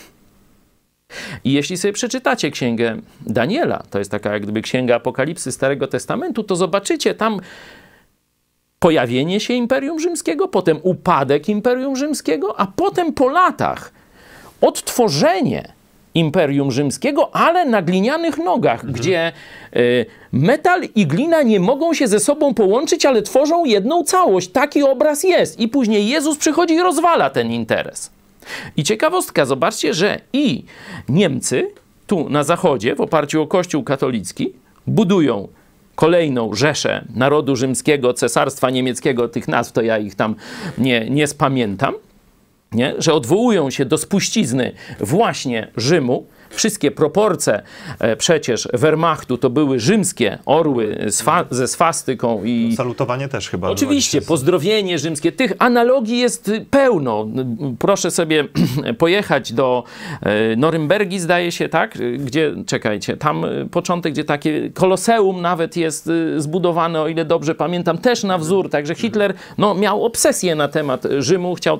I jeśli sobie przeczytacie księgę Daniela, to jest taka jak gdyby księga Apokalipsy Starego Testamentu, to zobaczycie tam pojawienie się Imperium Rzymskiego, potem upadek Imperium Rzymskiego, a potem po latach odtworzenie Imperium Rzymskiego, ale na glinianych nogach, gdzie metal i glina nie mogą się ze sobą połączyć, ale tworzą jedną całość. Taki obraz jest. I później Jezus przychodzi i rozwala ten interes. I ciekawostka, zobaczcie, że i Niemcy tu na zachodzie w oparciu o Kościół katolicki budują kolejną rzeszę narodu rzymskiego, cesarstwa niemieckiego, tych nazw to ja ich tam nie spamiętam, nie? Że odwołują się do spuścizny właśnie Rzymu. Wszystkie proporcje przecież Wehrmachtu to były rzymskie orły ze swastyką i... Salutowanie też chyba. Oczywiście, pozdrowienie rzymskie. Tych analogii jest pełno. Proszę sobie pojechać do Norymbergi, zdaje się, tak? Gdzie, czekajcie, tam początek, gdzie takie koloseum nawet jest zbudowane, o ile dobrze pamiętam, też na wzór. Także Hitler miał obsesję na temat Rzymu, chciał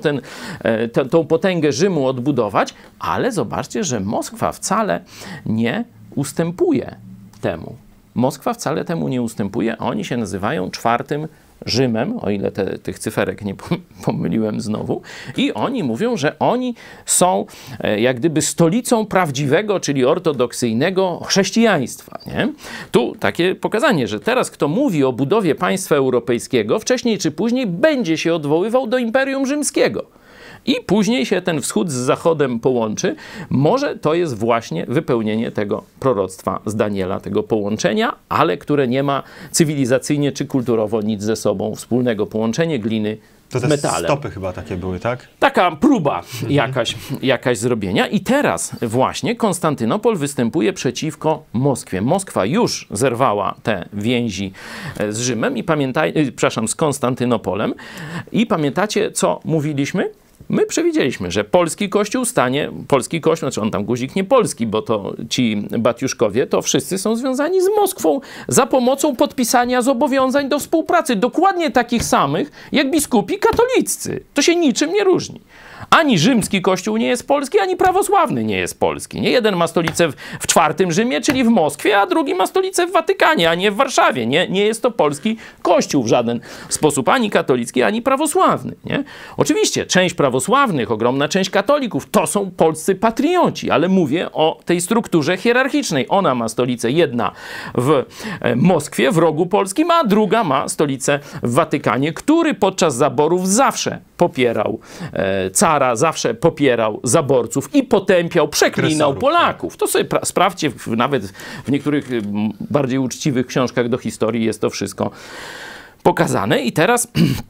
tą potęgę Rzymu odbudować, ale zobaczcie, że Moskwa wcale nie ustępuje temu. Moskwa wcale temu nie ustępuje. Oni się nazywają czwartym Rzymem, o ile tych cyferek nie pomyliłem znowu. I oni mówią, że oni są jak gdyby stolicą prawdziwego, czyli ortodoksyjnego chrześcijaństwa. Nie? Tu takie pokazanie, że teraz kto mówi o budowie państwa europejskiego, wcześniej czy później będzie się odwoływał do Imperium Rzymskiego. I później się ten wschód z zachodem połączy. Może to jest właśnie wypełnienie tego proroctwa z Daniela, tego połączenia, ale które nie ma cywilizacyjnie czy kulturowo nic ze sobą wspólnego. Połączenie gliny z metalem. Stopy chyba takie były, tak? Taka próba jakaś zrobienia. I teraz właśnie Konstantynopol występuje przeciwko Moskwie. Moskwa już zerwała te więzi z Rzymem i z Konstantynopolem. I pamiętacie, co mówiliśmy? My przewidzieliśmy, że polski kościół znaczy on tam guzik nie polski, bo to ci Batiuszkowie, to wszyscy są związani z Moskwą za pomocą podpisania zobowiązań do współpracy. Dokładnie takich samych jak biskupi katoliccy. To się niczym nie różni. Ani rzymski kościół nie jest polski, ani prawosławny nie jest polski. Nie jeden ma stolicę w czwartym Rzymie, czyli w Moskwie, a drugi ma stolicę w Watykanie, a nie w Warszawie. Nie jest to polski kościół w żaden sposób, ani katolicki, ani prawosławny. Nie? Oczywiście część prawosławnych, ogromna część katolików to są polscy patrioci, ale mówię o tej strukturze hierarchicznej. Ona ma stolicę jedna w Moskwie, w rogu polskim, a druga ma stolicę w Watykanie, który podczas zaborów zawsze popierał cara, zawsze popierał zaborców i potępiał, przeklinał Polaków. To sobie sprawdźcie, nawet w niektórych bardziej uczciwych książkach do historii jest to wszystko pokazane. I teraz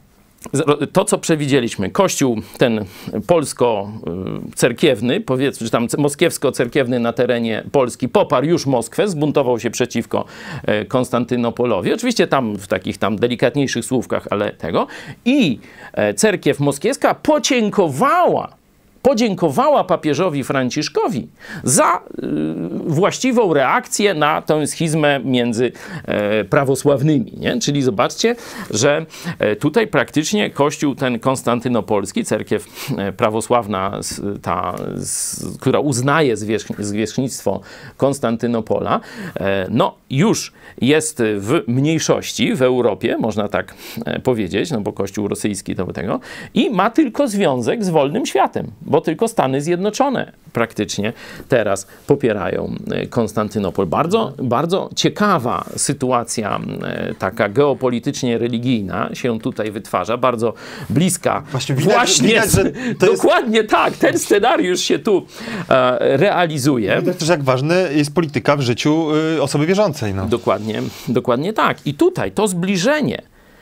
to, co przewidzieliśmy, kościół ten polsko-cerkiewny, powiedzmy, czy tam moskiewsko-cerkiewny na terenie Polski poparł już Moskwę, zbuntował się przeciwko Konstantynopolowi. Oczywiście tam w takich tam delikatniejszych słówkach, ale tego. I cerkiew moskiewska podziękowała papieżowi Franciszkowi za właściwą reakcję na tę schizmę między prawosławnymi. Nie? Czyli zobaczcie, że tutaj praktycznie kościół ten konstantynopolski, cerkiew prawosławna, która uznaje zwierzchnictwo Konstantynopola, już jest w mniejszości w Europie, można tak powiedzieć, bo kościół rosyjski to tego, i ma tylko związek z wolnym światem, bo tylko Stany Zjednoczone praktycznie teraz popierają Konstantynopol. Bardzo, bardzo ciekawa sytuacja, taka geopolitycznie religijna się tutaj wytwarza, bardzo bliska. Właśnie widać, że to dokładnie jest... tak, ten scenariusz się tu realizuje. Widać też, jak ważna jest polityka w życiu osoby wierzącej. Dokładnie tak. I tutaj to zbliżenie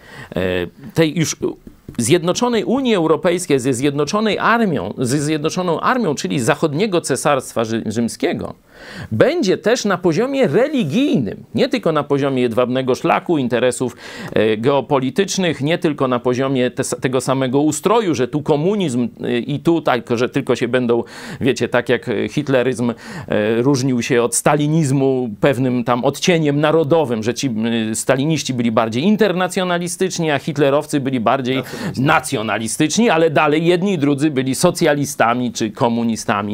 tej już Zjednoczonej Unii Europejskiej ze Zjednoczoną Armią, czyli zachodniego cesarstwa rzymskiego, będzie też na poziomie religijnym, nie tylko na poziomie jedwabnego szlaku, interesów geopolitycznych, nie tylko na poziomie tego samego ustroju, że tu komunizm i tu że tylko się będą, wiecie, tak jak hitleryzm różnił się od stalinizmu pewnym tam odcieniem narodowym, że ci staliniści byli bardziej internacjonalistyczni, a hitlerowcy byli bardziej nacjonalistyczni, ale dalej jedni i drudzy byli socjalistami czy komunistami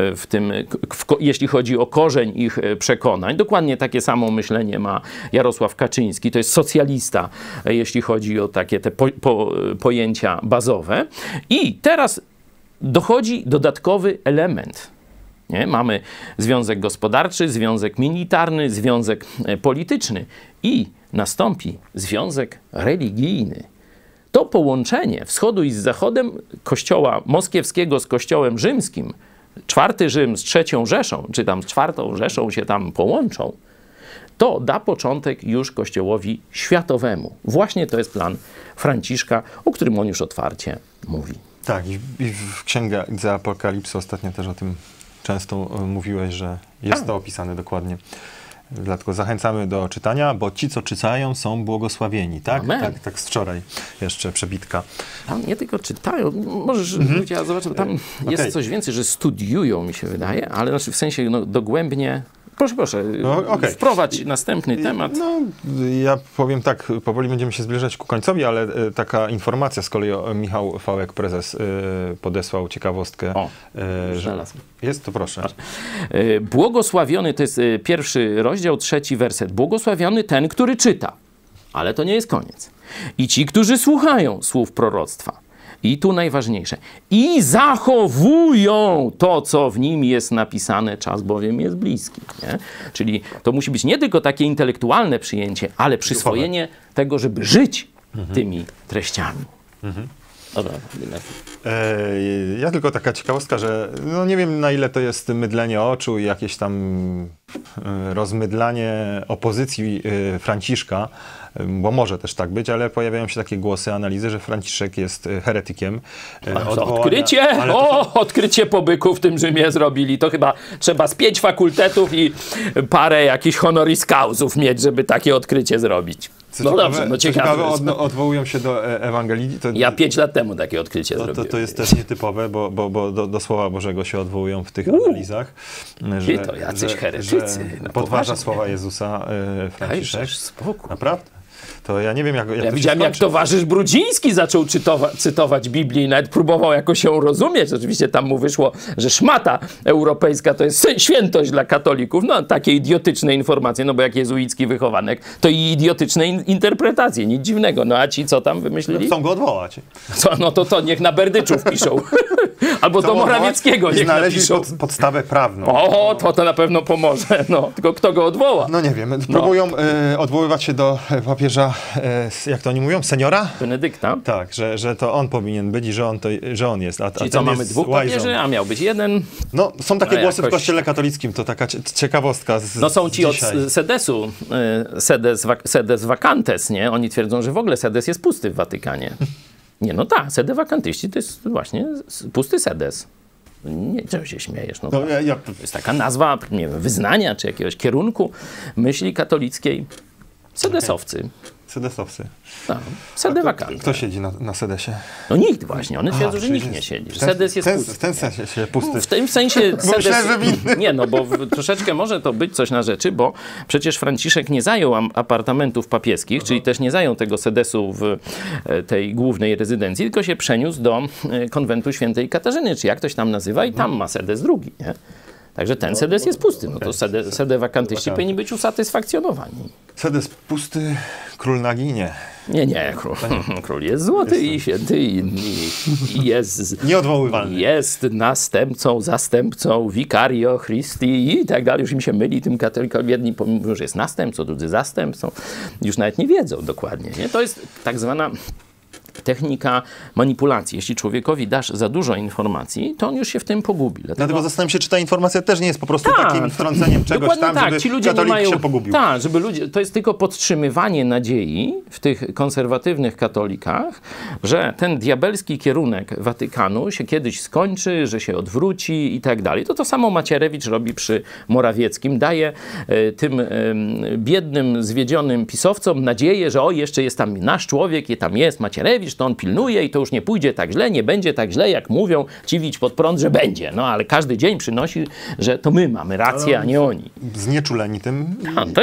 jeśli chodzi o korzeń ich przekonań. Dokładnie takie samo myślenie ma Jarosław Kaczyński. To jest socjalista, jeśli chodzi o takie te pojęcia bazowe. I teraz dochodzi dodatkowy element. Nie? Mamy związek gospodarczy, związek militarny, związek polityczny i nastąpi związek religijny. to połączenie wschodu i z zachodem kościoła moskiewskiego z kościołem rzymskim, czwarty Rzym z trzecią Rzeszą, czy tam z czwartą Rzeszą się tam połączą, to da początek już Kościołowi światowemu. Właśnie to jest plan Franciszka, o którym on już otwarcie mówi. Tak, i w Księdze Apokalipsy ostatnio też o tym często mówiłeś, że jest to opisane dokładnie. Dlatego zachęcamy do czytania, bo ci, co czytają, są błogosławieni. Tak? Tak z wczoraj jeszcze przebitka. Tam nie tylko czytają, możesz ludzie, ja zobaczę, bo tam jest coś więcej, że studiują, mi się wydaje, ale znaczy w sensie dogłębnie. Proszę, wprowadź następny temat. No, ja powiem tak, powoli będziemy się zbliżać ku końcowi, ale taka informacja z kolei Michał Fałek, prezes, podesłał ciekawostkę. Że jest, to proszę. Błogosławiony, to jest pierwszy rozdział, 3 werset. Błogosławiony ten, który czyta. Ale to nie jest koniec. I ci, którzy słuchają słów proroctwa. I tu najważniejsze. I zachowują to, co w nim jest napisane, czas bowiem jest bliski. Nie? Czyli to musi być nie tylko takie intelektualne przyjęcie, ale przyswojenie tego, żeby żyć tymi treściami. Dobra, ja tylko taka ciekawostka, że no nie wiem, na ile to jest mydlenie oczu i jakieś tam rozmydlanie opozycji Franciszka, bo może też tak być, ale pojawiają się takie głosy, analizy, że Franciszek jest heretykiem. Odkrycie! Odkrycie po byku w tym Rzymie zrobili. To chyba trzeba z 5 fakultetów i parę jakichś honoris causów mieć, żeby takie odkrycie zrobić. Ciekawe, odwołują się do Ewangelii. Ja 5 lat temu takie odkrycie zrobiłem. To jest też nietypowe, bo do Słowa Bożego się odwołują w tych analizach. Że to jacyś heretycy. Podważa słowa Jezusa Franciszek. Spokój. Naprawdę? To ja nie wiem, jak ja widziałem, jak towarzysz Brudziński zaczął cytować Biblię i nawet próbował jakoś ją rozumieć. Oczywiście tam mu wyszło, że szmata europejska to jest świętość dla katolików. No, takie idiotyczne informacje, no bo jak jezuicki wychowanek, to i idiotyczne interpretacje, nic dziwnego. No a ci co tam wymyślili? Chcą go odwołać. No to niech na Berdyczów piszą. Albo do Morawieckiego niech napiszą. Podstawę prawną. To na pewno pomoże. No, tylko kto go odwoła? No nie wiem. Próbują odwoływać się do papieża, jak to oni mówią? Seniora? Benedykta. Tak, że to on powinien być i że on jest. Czyli co, mamy 2 papieży, a miał być 1? No, są takie głosy w Kościele katolickim, to taka ciekawostka są ci od Sedesu, Sedes Vacantes, nie? Oni twierdzą, że w ogóle Sedes jest pusty w Watykanie. Nie, no tak, sede vacantiści to jest właśnie pusty sedes. Nie, czego się śmiejesz? No, to jest taka nazwa, nie wiem, wyznania, czy jakiegoś kierunku myśli katolickiej. Sedesowcy. Sedesowcy. No, sede vacante. Kto siedzi na sedesie? No nikt właśnie. One twierdzą, że nikt nie siedzi. Sedes jest pusty. W ten sensie się pusty. W tym sensie sedes... Myślę, że winny. Nie, no bo troszeczkę może to być coś na rzeczy, bo przecież Franciszek nie zajął apartamentów papieskich, czyli też nie zajął tego sedesu w tej głównej rezydencji, tylko się przeniósł do konwentu świętej Katarzyny, czy jak ktoś tam nazywa, i tam ma sedes drugi, nie? Także ten sedes jest pusty. No to sede vacantiści powinni być usatysfakcjonowani. Sedes pusty, król nagi nie. Nie, król jest złoty i święty i jest... Nieodwoływalny. Jest następcą, zastępcą, vicario Christi i tak dalej. Już im się myli tym katolikom. Jedni mówią, że jest następcą, drudzy zastępcą. Już nawet nie wiedzą dokładnie. Nie? To jest tak zwana technika manipulacji. Jeśli człowiekowi dasz za dużo informacji, to on już się w tym pogubi. Dlatego zastanawiam się, czy ta informacja też nie jest po prostu takim wtrąceniem czegoś tam, żeby ci ludzie katolik się pogubił. Tak, żeby ludzie, to jest tylko podtrzymywanie nadziei w tych konserwatywnych katolikach, że ten diabelski kierunek Watykanu się kiedyś skończy, że się odwróci i tak dalej. To samo Macierewicz robi przy Morawieckim. Daje tym biednym, zwiedzionym pisowcom nadzieję, że jeszcze jest tam nasz człowiek, tam jest Macierewicz, to on pilnuje i to już nie pójdzie tak źle, nie będzie tak źle, jak mówią ci widź pod prąd, że będzie. No ale każdy dzień przynosi, że to my mamy rację, a nie oni. Znieczuleni tym.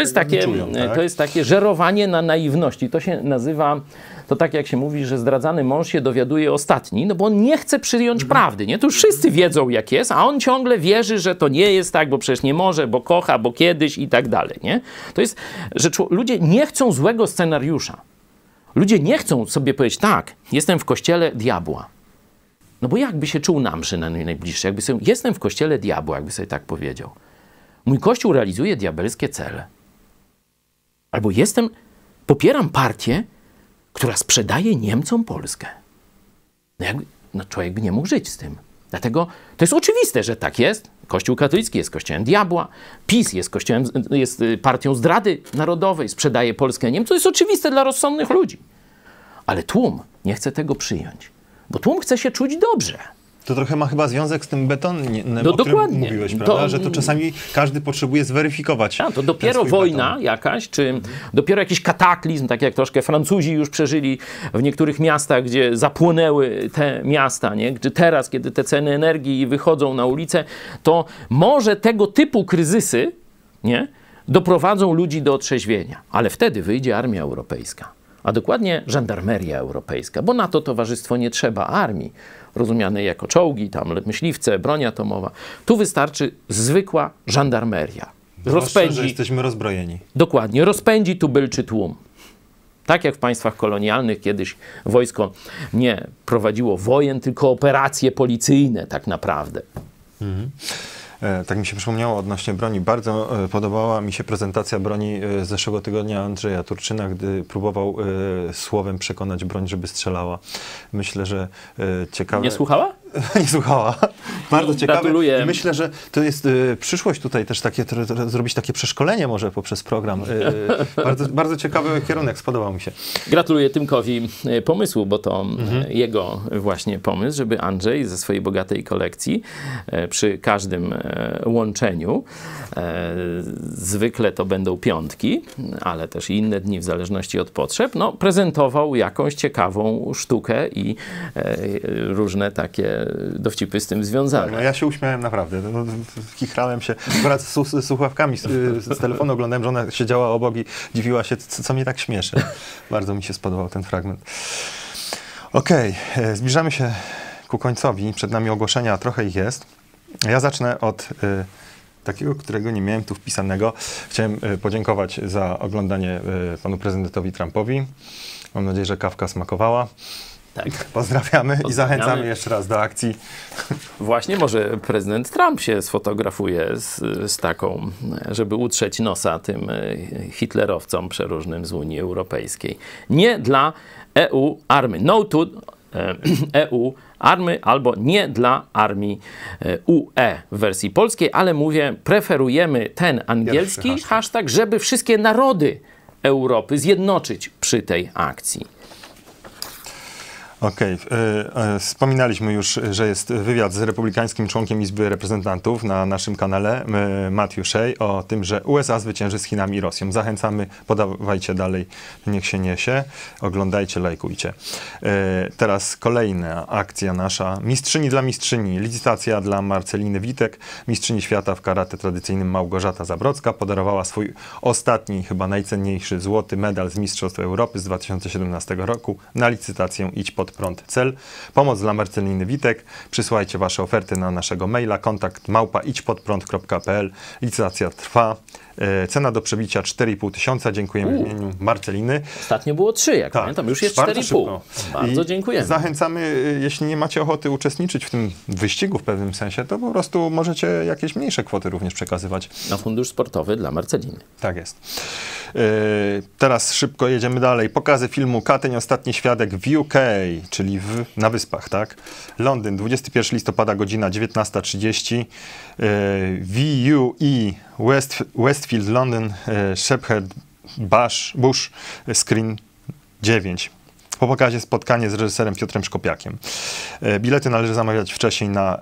To jest takie żerowanie na naiwności. To się nazywa, to tak jak się mówi, że zdradzany mąż się dowiaduje ostatni, no bo on nie chce przyjąć prawdy, nie? To już wszyscy wiedzą jak jest, a on ciągle wierzy, że to nie jest tak, bo przecież nie może, bo kocha, bo kiedyś i tak dalej, nie? To jest, że ludzie nie chcą złego scenariusza. Ludzie nie chcą sobie powiedzieć, tak, jestem w kościele diabła. No bo jakby się czuł na mszy najbliższy? Jakby sobie, jestem w kościele diabła, jakby sobie tak powiedział. Mój kościół realizuje diabelskie cele. Albo popieram partię, która sprzedaje Niemcom Polskę. No człowiek by nie mógł żyć z tym. Dlatego to jest oczywiste, że tak jest. Kościół katolicki jest kościołem diabła, PiS jest partią zdrady narodowej, sprzedaje Polskę Niemcom. To jest oczywiste dla rozsądnych ludzi. Ale tłum nie chce tego przyjąć, bo tłum chce się czuć dobrze. To trochę ma chyba związek z tym betonem, o którym dokładnie. mówiłeś, prawda? Że to czasami każdy potrzebuje zweryfikować. To dopiero wojna jakaś, czy dopiero jakiś kataklizm, tak jak troszkę Francuzi już przeżyli w niektórych miastach, gdzie zapłonęły te miasta, nie? Gdzie teraz, kiedy te ceny energii wychodzą na ulicę, to może tego typu kryzysy, nie? Doprowadzą ludzi do otrzeźwienia. Ale wtedy wyjdzie armia europejska, a dokładnie żandarmeria europejska, bo na to towarzystwo nie trzeba armii, rozumianej jako czołgi, tam myśliwce, broń atomowa. Tu wystarczy zwykła żandarmeria. Zwłaszcza, że jesteśmy rozbrojeni. Dokładnie, rozpędzi tubylczy tłum. Tak jak w państwach kolonialnych kiedyś wojsko nie prowadziło wojen, tylko operacje policyjne tak naprawdę. Tak mi się przypomniało odnośnie broni. Bardzo podobała mi się prezentacja broni z zeszłego tygodnia Andrzeja Turczyna, gdy próbował słowem przekonać broń, żeby strzelała. Myślę, że ciekawe... Nie słuchała? Nie słuchała. Bardzo ciekawe. Gratuluję. I myślę, że to jest przyszłość tutaj też takie, zrobić takie przeszkolenie może poprzez program. Bardzo ciekawy kierunek, spodobał mi się. Gratuluję Tymkowi pomysłu, bo to jego właśnie pomysł, żeby Andrzej ze swojej bogatej kolekcji przy każdym łączeniu, zwykle to będą piątki, ale też i inne dni w zależności od potrzeb, no, prezentował jakąś ciekawą sztukę i różne takie dowcipy z tym związane. No ja się uśmiałem naprawdę. No, chichrałem się. Akurat z słuchawkami z telefonu oglądałem, że ona siedziała obok i dziwiła się, co mnie tak śmieszy. Bardzo mi się spodobał ten fragment. Okej, zbliżamy się ku końcowi. Przed nami ogłoszenia, trochę ich jest. Ja zacznę od takiego, którego nie miałem tu wpisanego. Chciałem podziękować za oglądanie panu prezydentowi Trumpowi. Mam nadzieję, że kawka smakowała. Tak. Pozdrawiamy i zachęcamy jeszcze raz do akcji. Właśnie może prezydent Trump się sfotografuje z taką, żeby utrzeć nosa tym hitlerowcom przeróżnym z Unii Europejskiej. Nie dla EU army. No to EU army albo nie dla armii UE w wersji polskiej, ale mówię, preferujemy ten angielski hashtag, żeby wszystkie narody Europy zjednoczyć przy tej akcji. Okej. Wspominaliśmy już, że jest wywiad z republikańskim członkiem Izby Reprezentantów na naszym kanale, Matthew Shea, o tym, że USA zwycięży z Chinami i Rosją. Zachęcamy, podawajcie dalej, niech się niesie. Oglądajcie, lajkujcie. Teraz kolejna akcja nasza. Mistrzyni dla mistrzyni. Licytacja dla Marceliny Witek. Mistrzyni świata w karate tradycyjnym Małgorzata Zabrocka podarowała swój ostatni, chyba najcenniejszy złoty medal z Mistrzostw Europy z 2017 roku na licytację Idź pod prąd cel. Pomoc dla Marceliny Witek. Przysłajcie wasze oferty na naszego maila kontakt@idźpodprąd.pl. Licytacja trwa. Cena do przebicia 4,5 tysiąca. Dziękujemy w imieniu Marceliny. Ostatnio było 3, jak pamiętam, już jest 4,5. Bardzo dziękujemy. Zachęcamy, jeśli nie macie ochoty uczestniczyć w tym wyścigu w pewnym sensie, to po prostu możecie jakieś mniejsze kwoty również przekazywać. Na fundusz sportowy dla Marceliny. Tak jest. Teraz szybko jedziemy dalej. Pokazy filmu Katyń, Ostatni Świadek w UK, czyli na Wyspach, tak? Londyn, 21 listopada, godzina 19:30. VUE, Westfield, London, Shepherd Bush, screen 9. Po pokazie spotkanie z reżyserem Piotrem Szkopiakiem. Bilety należy zamawiać wcześniej na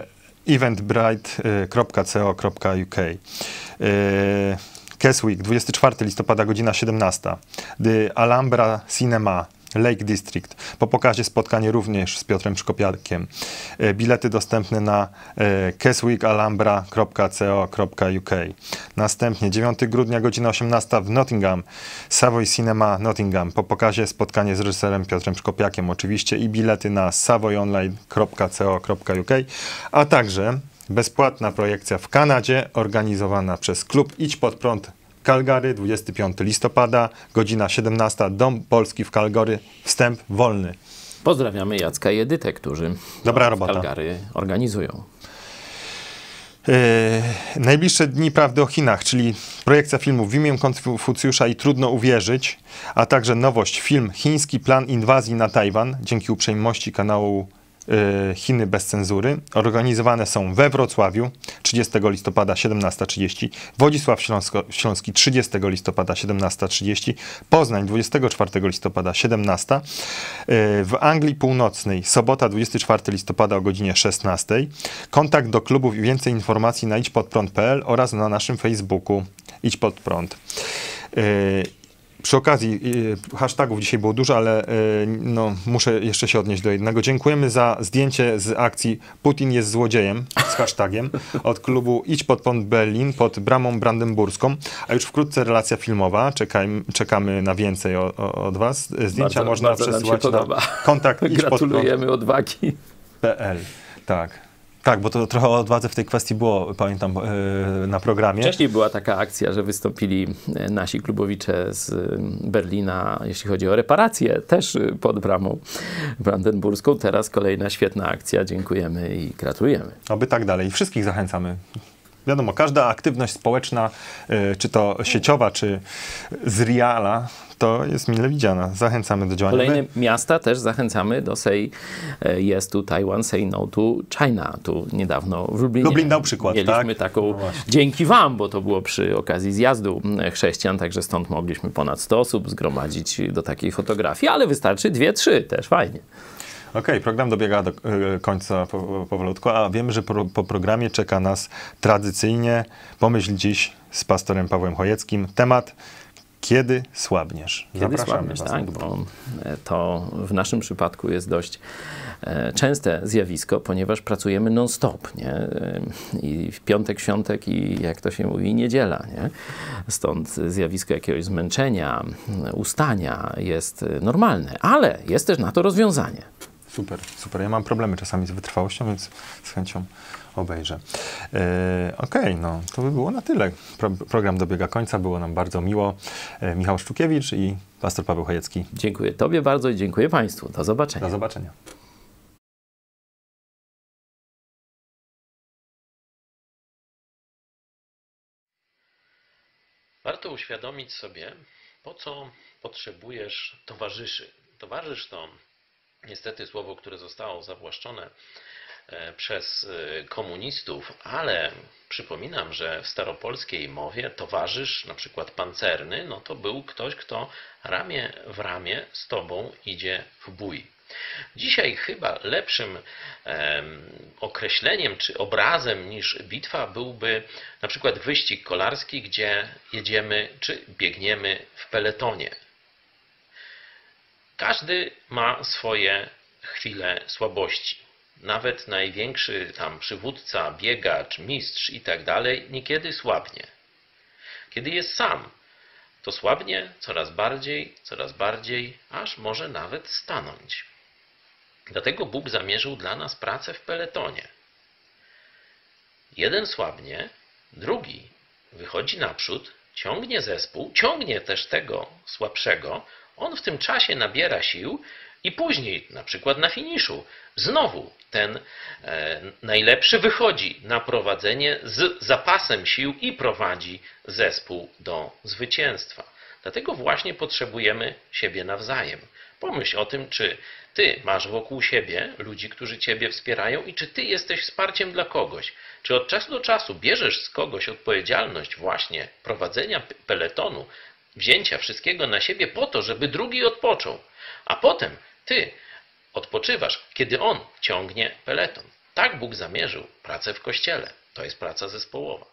eventbrite.co.uk. Keswick, 24 listopada, godzina 17. The Alhambra Cinema, Lake District. Po pokazie spotkanie również z Piotrem Szkopiakiem. Bilety dostępne na keswickalhambra.co.uk. Następnie 9 grudnia, godzina 18 w Nottingham, Savoy Cinema Nottingham. Po pokazie spotkanie z reżyserem Piotrem Szkopiakiem oczywiście i bilety na savoyonline.co.uk, a także bezpłatna projekcja w Kanadzie organizowana przez klub Idź pod prąd Calgary, 25 listopada, godzina 17, Dom Polski w Calgary, wstęp wolny. Pozdrawiamy Jacka i Edytę, którzy Dobra w robota. Calgary organizują. Najbliższe dni prawdy o Chinach, czyli projekcja filmu W imię Konfucjusza i Trudno uwierzyć, a także nowość, film Chiński plan inwazji na Tajwan, dzięki uprzejmości kanału Chiny bez cenzury. Organizowane są we Wrocławiu 30 listopada 17:30, Wodzisław Śląski 30 listopada 17:30, Poznań 24 listopada 17, w Anglii Północnej sobota 24 listopada o godzinie 16. Kontakt do klubów i więcej informacji na idźpodprąd.pl oraz na naszym Facebooku Idź Pod Prąd. Przy okazji hashtagów dzisiaj było dużo, ale no, muszę jeszcze się odnieść do jednego. Dziękujemy za zdjęcie z akcji Putin jest złodziejem z hashtagiem od klubu Idź Pod Prąd Berlin pod Bramą Brandenburską, a już wkrótce relacja filmowa. Czekamy na więcej od was. Zdjęcia można przesyłać na kontakt Gratulujemy odwagi.pl. Tak. Tak, bo to trochę o odwadze w tej kwestii było, pamiętam, na programie. Wcześniej była taka akcja, że wystąpili nasi klubowicze z Berlina, jeśli chodzi o reparacje, też pod Bramą Brandenburską. Teraz kolejna świetna akcja. Dziękujemy i gratulujemy. Oby tak dalej. Wszystkich zachęcamy. Wiadomo, każda aktywność społeczna, czy to sieciowa, czy z Reala, to jest mile widziana. Zachęcamy do działania. Kolejne miasta też zachęcamy do Say Yes to Taiwan, Say No to China. Tu niedawno w Lublinie Lublin dał przykład, mieliśmy taką, dzięki wam, bo to było przy okazji zjazdu chrześcijan, także stąd mogliśmy ponad 100 osób zgromadzić do takiej fotografii, ale wystarczy 2-3, też fajnie. Okej, program dobiega do końca powolutku, a wiemy, że po programie czeka nas tradycyjnie Pomyśl dziś z pastorem Pawłem Chojeckim. Temat Kiedy słabniesz. Kiedy słabniesz, tak, bo to w naszym przypadku jest dość częste zjawisko, ponieważ pracujemy non-stop, nie? I w piątek, świątek i jak to się mówi, niedziela, nie? Stąd zjawisko jakiegoś zmęczenia, ustania jest normalne, ale jest też na to rozwiązanie. Super, super. Ja mam problemy czasami z wytrwałością, więc z chęcią obejrzę. Okej, no to by było na tyle. Program dobiega końca, było nam bardzo miło. Michał Szczukiewicz i pastor Paweł Chojecki. Dziękuję Tobie bardzo i dziękuję Państwu. Do zobaczenia. Do zobaczenia. Warto uświadomić sobie, po co potrzebujesz towarzyszy. Towarzysz to niestety słowo, które zostało zawłaszczone przez komunistów, ale przypominam, że w staropolskiej mowie towarzysz, na przykład pancerny, no to był ktoś, kto ramię w ramię z tobą idzie w bój. Dzisiaj chyba lepszym określeniem czy obrazem niż bitwa byłby na przykład wyścig kolarski, gdzie jedziemy czy biegniemy w peletonie. Każdy ma swoje chwile słabości. Nawet największy tam przywódca, biegacz, mistrz i tak dalej niekiedy słabnie. Kiedy jest sam, to słabnie coraz bardziej, aż może nawet stanąć. Dlatego Bóg zamierzył dla nas pracę w peletonie. Jeden słabnie, drugi wychodzi naprzód, ciągnie zespół, ciągnie też tego słabszego, on w tym czasie nabiera sił i później, na przykład na finiszu, znowu ten najlepszy wychodzi na prowadzenie z zapasem sił i prowadzi zespół do zwycięstwa. Dlatego właśnie potrzebujemy siebie nawzajem. Pomyśl o tym, czy ty masz wokół siebie ludzi, którzy ciebie wspierają i czy ty jesteś wsparciem dla kogoś. Czy od czasu do czasu bierzesz z kogoś odpowiedzialność właśnie prowadzenia peletonu, wzięcia wszystkiego na siebie po to, żeby drugi odpoczął, a potem ty odpoczywasz, kiedy on ciągnie peleton. Tak Bóg zamierzył pracę w Kościele. To jest praca zespołowa.